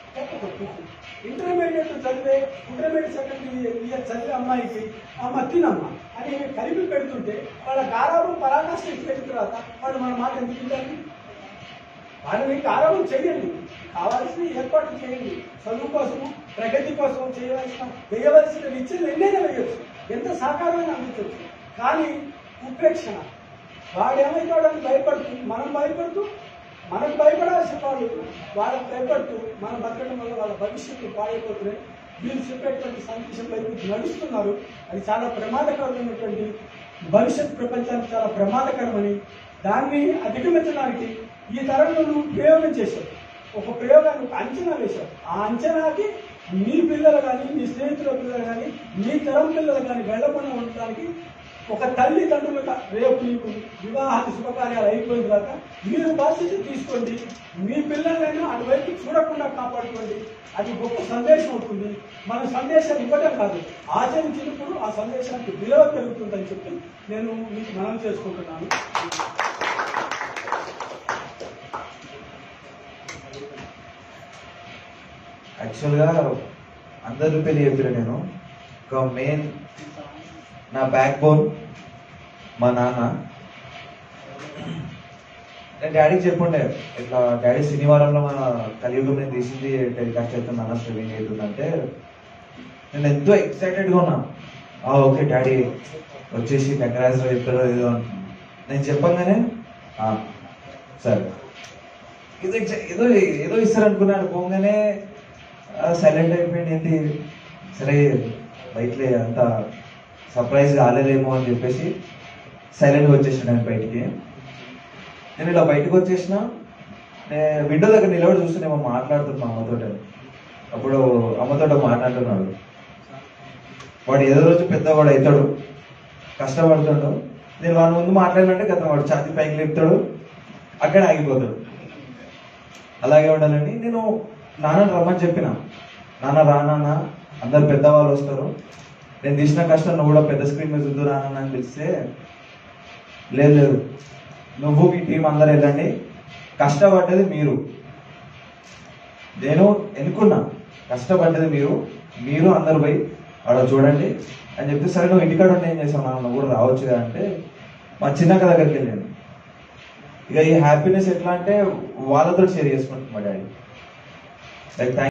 ఇంటర్మీడియట్ చదివే ఇంటర్మీడియట్ సెకండ్ ఇయర్ చదివే అమ్మాయికి అమ్మ తినమ్మ అని కలిపి పెడుతుంటే వాళ్ళ గారాబం పరాకాష్ఠ పెట్టిన తర్వాత వాళ్ళు మన మాట ఎందుకు తింటారు? వాళ్ళని గారాబం చేయండి, కావాల్సిన ఏర్పాట్లు చేయండి. చదువు కోసం ప్రగతి కోసం చేయవలసిన వేయవలసిన విద్యలు ఎన్నైనా వేయవచ్చు, ఎంత సహకారమైన అందించవచ్చు. కానీ ఉపేక్షణ వాడేమైతాడని భయపడుతూ మనం భయపడుతూ మనం భయపడాల్సిన వాళ్ళు వాళ్ళకి భయపడుతూ మనం బతకడం వల్ల వాళ్ళ భవిష్యత్తు పాడైపోతున్నాయి. వీళ్ళు చెప్పేటువంటి సందేశం వైపు నడుస్తున్నారు. అది చాలా ప్రమాదకరమైనటువంటి భవిష్యత్ ప్రపంచానికి చాలా ప్రమాదకరమని, దాన్ని అధిగమించడానికి ఈ తరంలో నువ్వు ప్రయోగం చేశావు, ఒక ప్రయోగాన్ని ఒక అంచనా వేశావు. ఆ అంచనాకి మీ పిల్లలు కానీ మీ స్నేహితుల పిల్లలు కానీ మీ తరం పిల్లలు కానీ వెళ్లకుండా ఉండడానికి ఒక తల్లిదండ్రులుగా రేపు మీకు వివాహాది శుభకార్యాలు అయిపోయిన తర్వాత మీరు బాధ్యత తీసుకోండి. మీ పిల్లలైనా అటువైపు చూడకుండా కాపాడుకోండి. అది గొప్ప సందేశం అవుతుంది. మన సందేశాన్ని ఇవ్వడం కాదు, ఆచరించినప్పుడు ఆ సందేశానికి విలువ పెరుగుతుందని చెప్పి నేను మీకు మనం చేసుకుంటున్నాను. యాక్చువల్గా అందరి పెళ్లి చెప్పిన నేను ఒక మెయిన్ నా బ్యాక్ బోన్ మా నాన్న. నేను డాడీకి చెప్పుండే ఇట్లా డాడీ శనివారంలో మన కలియుగం నేను తీసింది టెలికాస్ట్ అవుతుంది నాన్న స్ట్రీమింగ్ అవుతుందంటే నేను ఎంతో ఎక్సైటెడ్గా ఉన్నా. ఓకే డాడీ వచ్చేసి కంగ్రాట్స్ చెప్తారో ఏదో అంటున్నాను. నేను చెప్పంగానే సరే ఏదో ఏదో ఏదో ఇస్తారనుకున్నాను. పోగానే సైలెంట్ అయిపోయింది. ఏంటి సరే బయటలే అంత సర్ప్రైజ్ కాలేదేమో అని చెప్పేసి సైలెంట్గా వచ్చేసాను నేను బయటికి. నేను ఇలా బయటకు వచ్చేసిన విండో దగ్గర నిలబడి చూస్తేనేమో మాట్లాడుతున్నా అమ్మతో. అప్పుడు అమ్మతో మాట్లాడుతున్నాడు. వాడు ఏదో రోజు పెద్దవాడు అవుతాడు, కష్టపడుతాడు. నేను వాడి ముందు మాట్లాడినంటే కదా వాడు ఛాతీ పైకి లేపుతాడు, అక్కడ ఆగిపోతాడు. అలాగే ఉండాలని నేను నాన్నని రమ్మని చెప్పిన. నాన్న రా నాన్న, అందరు పెద్దవాళ్ళు వస్తారు, నేను తీసిన కష్టం నువ్వు కూడా పెద్ద స్క్రీన్ మీద చూద్దు రానన్న అని పిలిస్తే లేదు లేదు నువ్వు మీ టీం అందరు వెళ్ళండి, కష్టపడ్డది మీరు, నేను ఎన్నుకున్నా కష్టపడ్డది మీరు, మీరు అందరు పోయి ఆడ చూడండి అని చెప్తే సరే నువ్వు ఇంటికాడ ఉంటే ఏం చేసావు నాన్న, నువ్వు కూడా రావచ్చు కదా అంటే మా చిన్నక్క దగ్గరికి వెళ్ళాను. ఇక ఈ హ్యాపీనెస్ ఎట్లా అంటే వాళ్ళతో షేర్ చేసుకుంటున్నా మా డాడీ. Like thank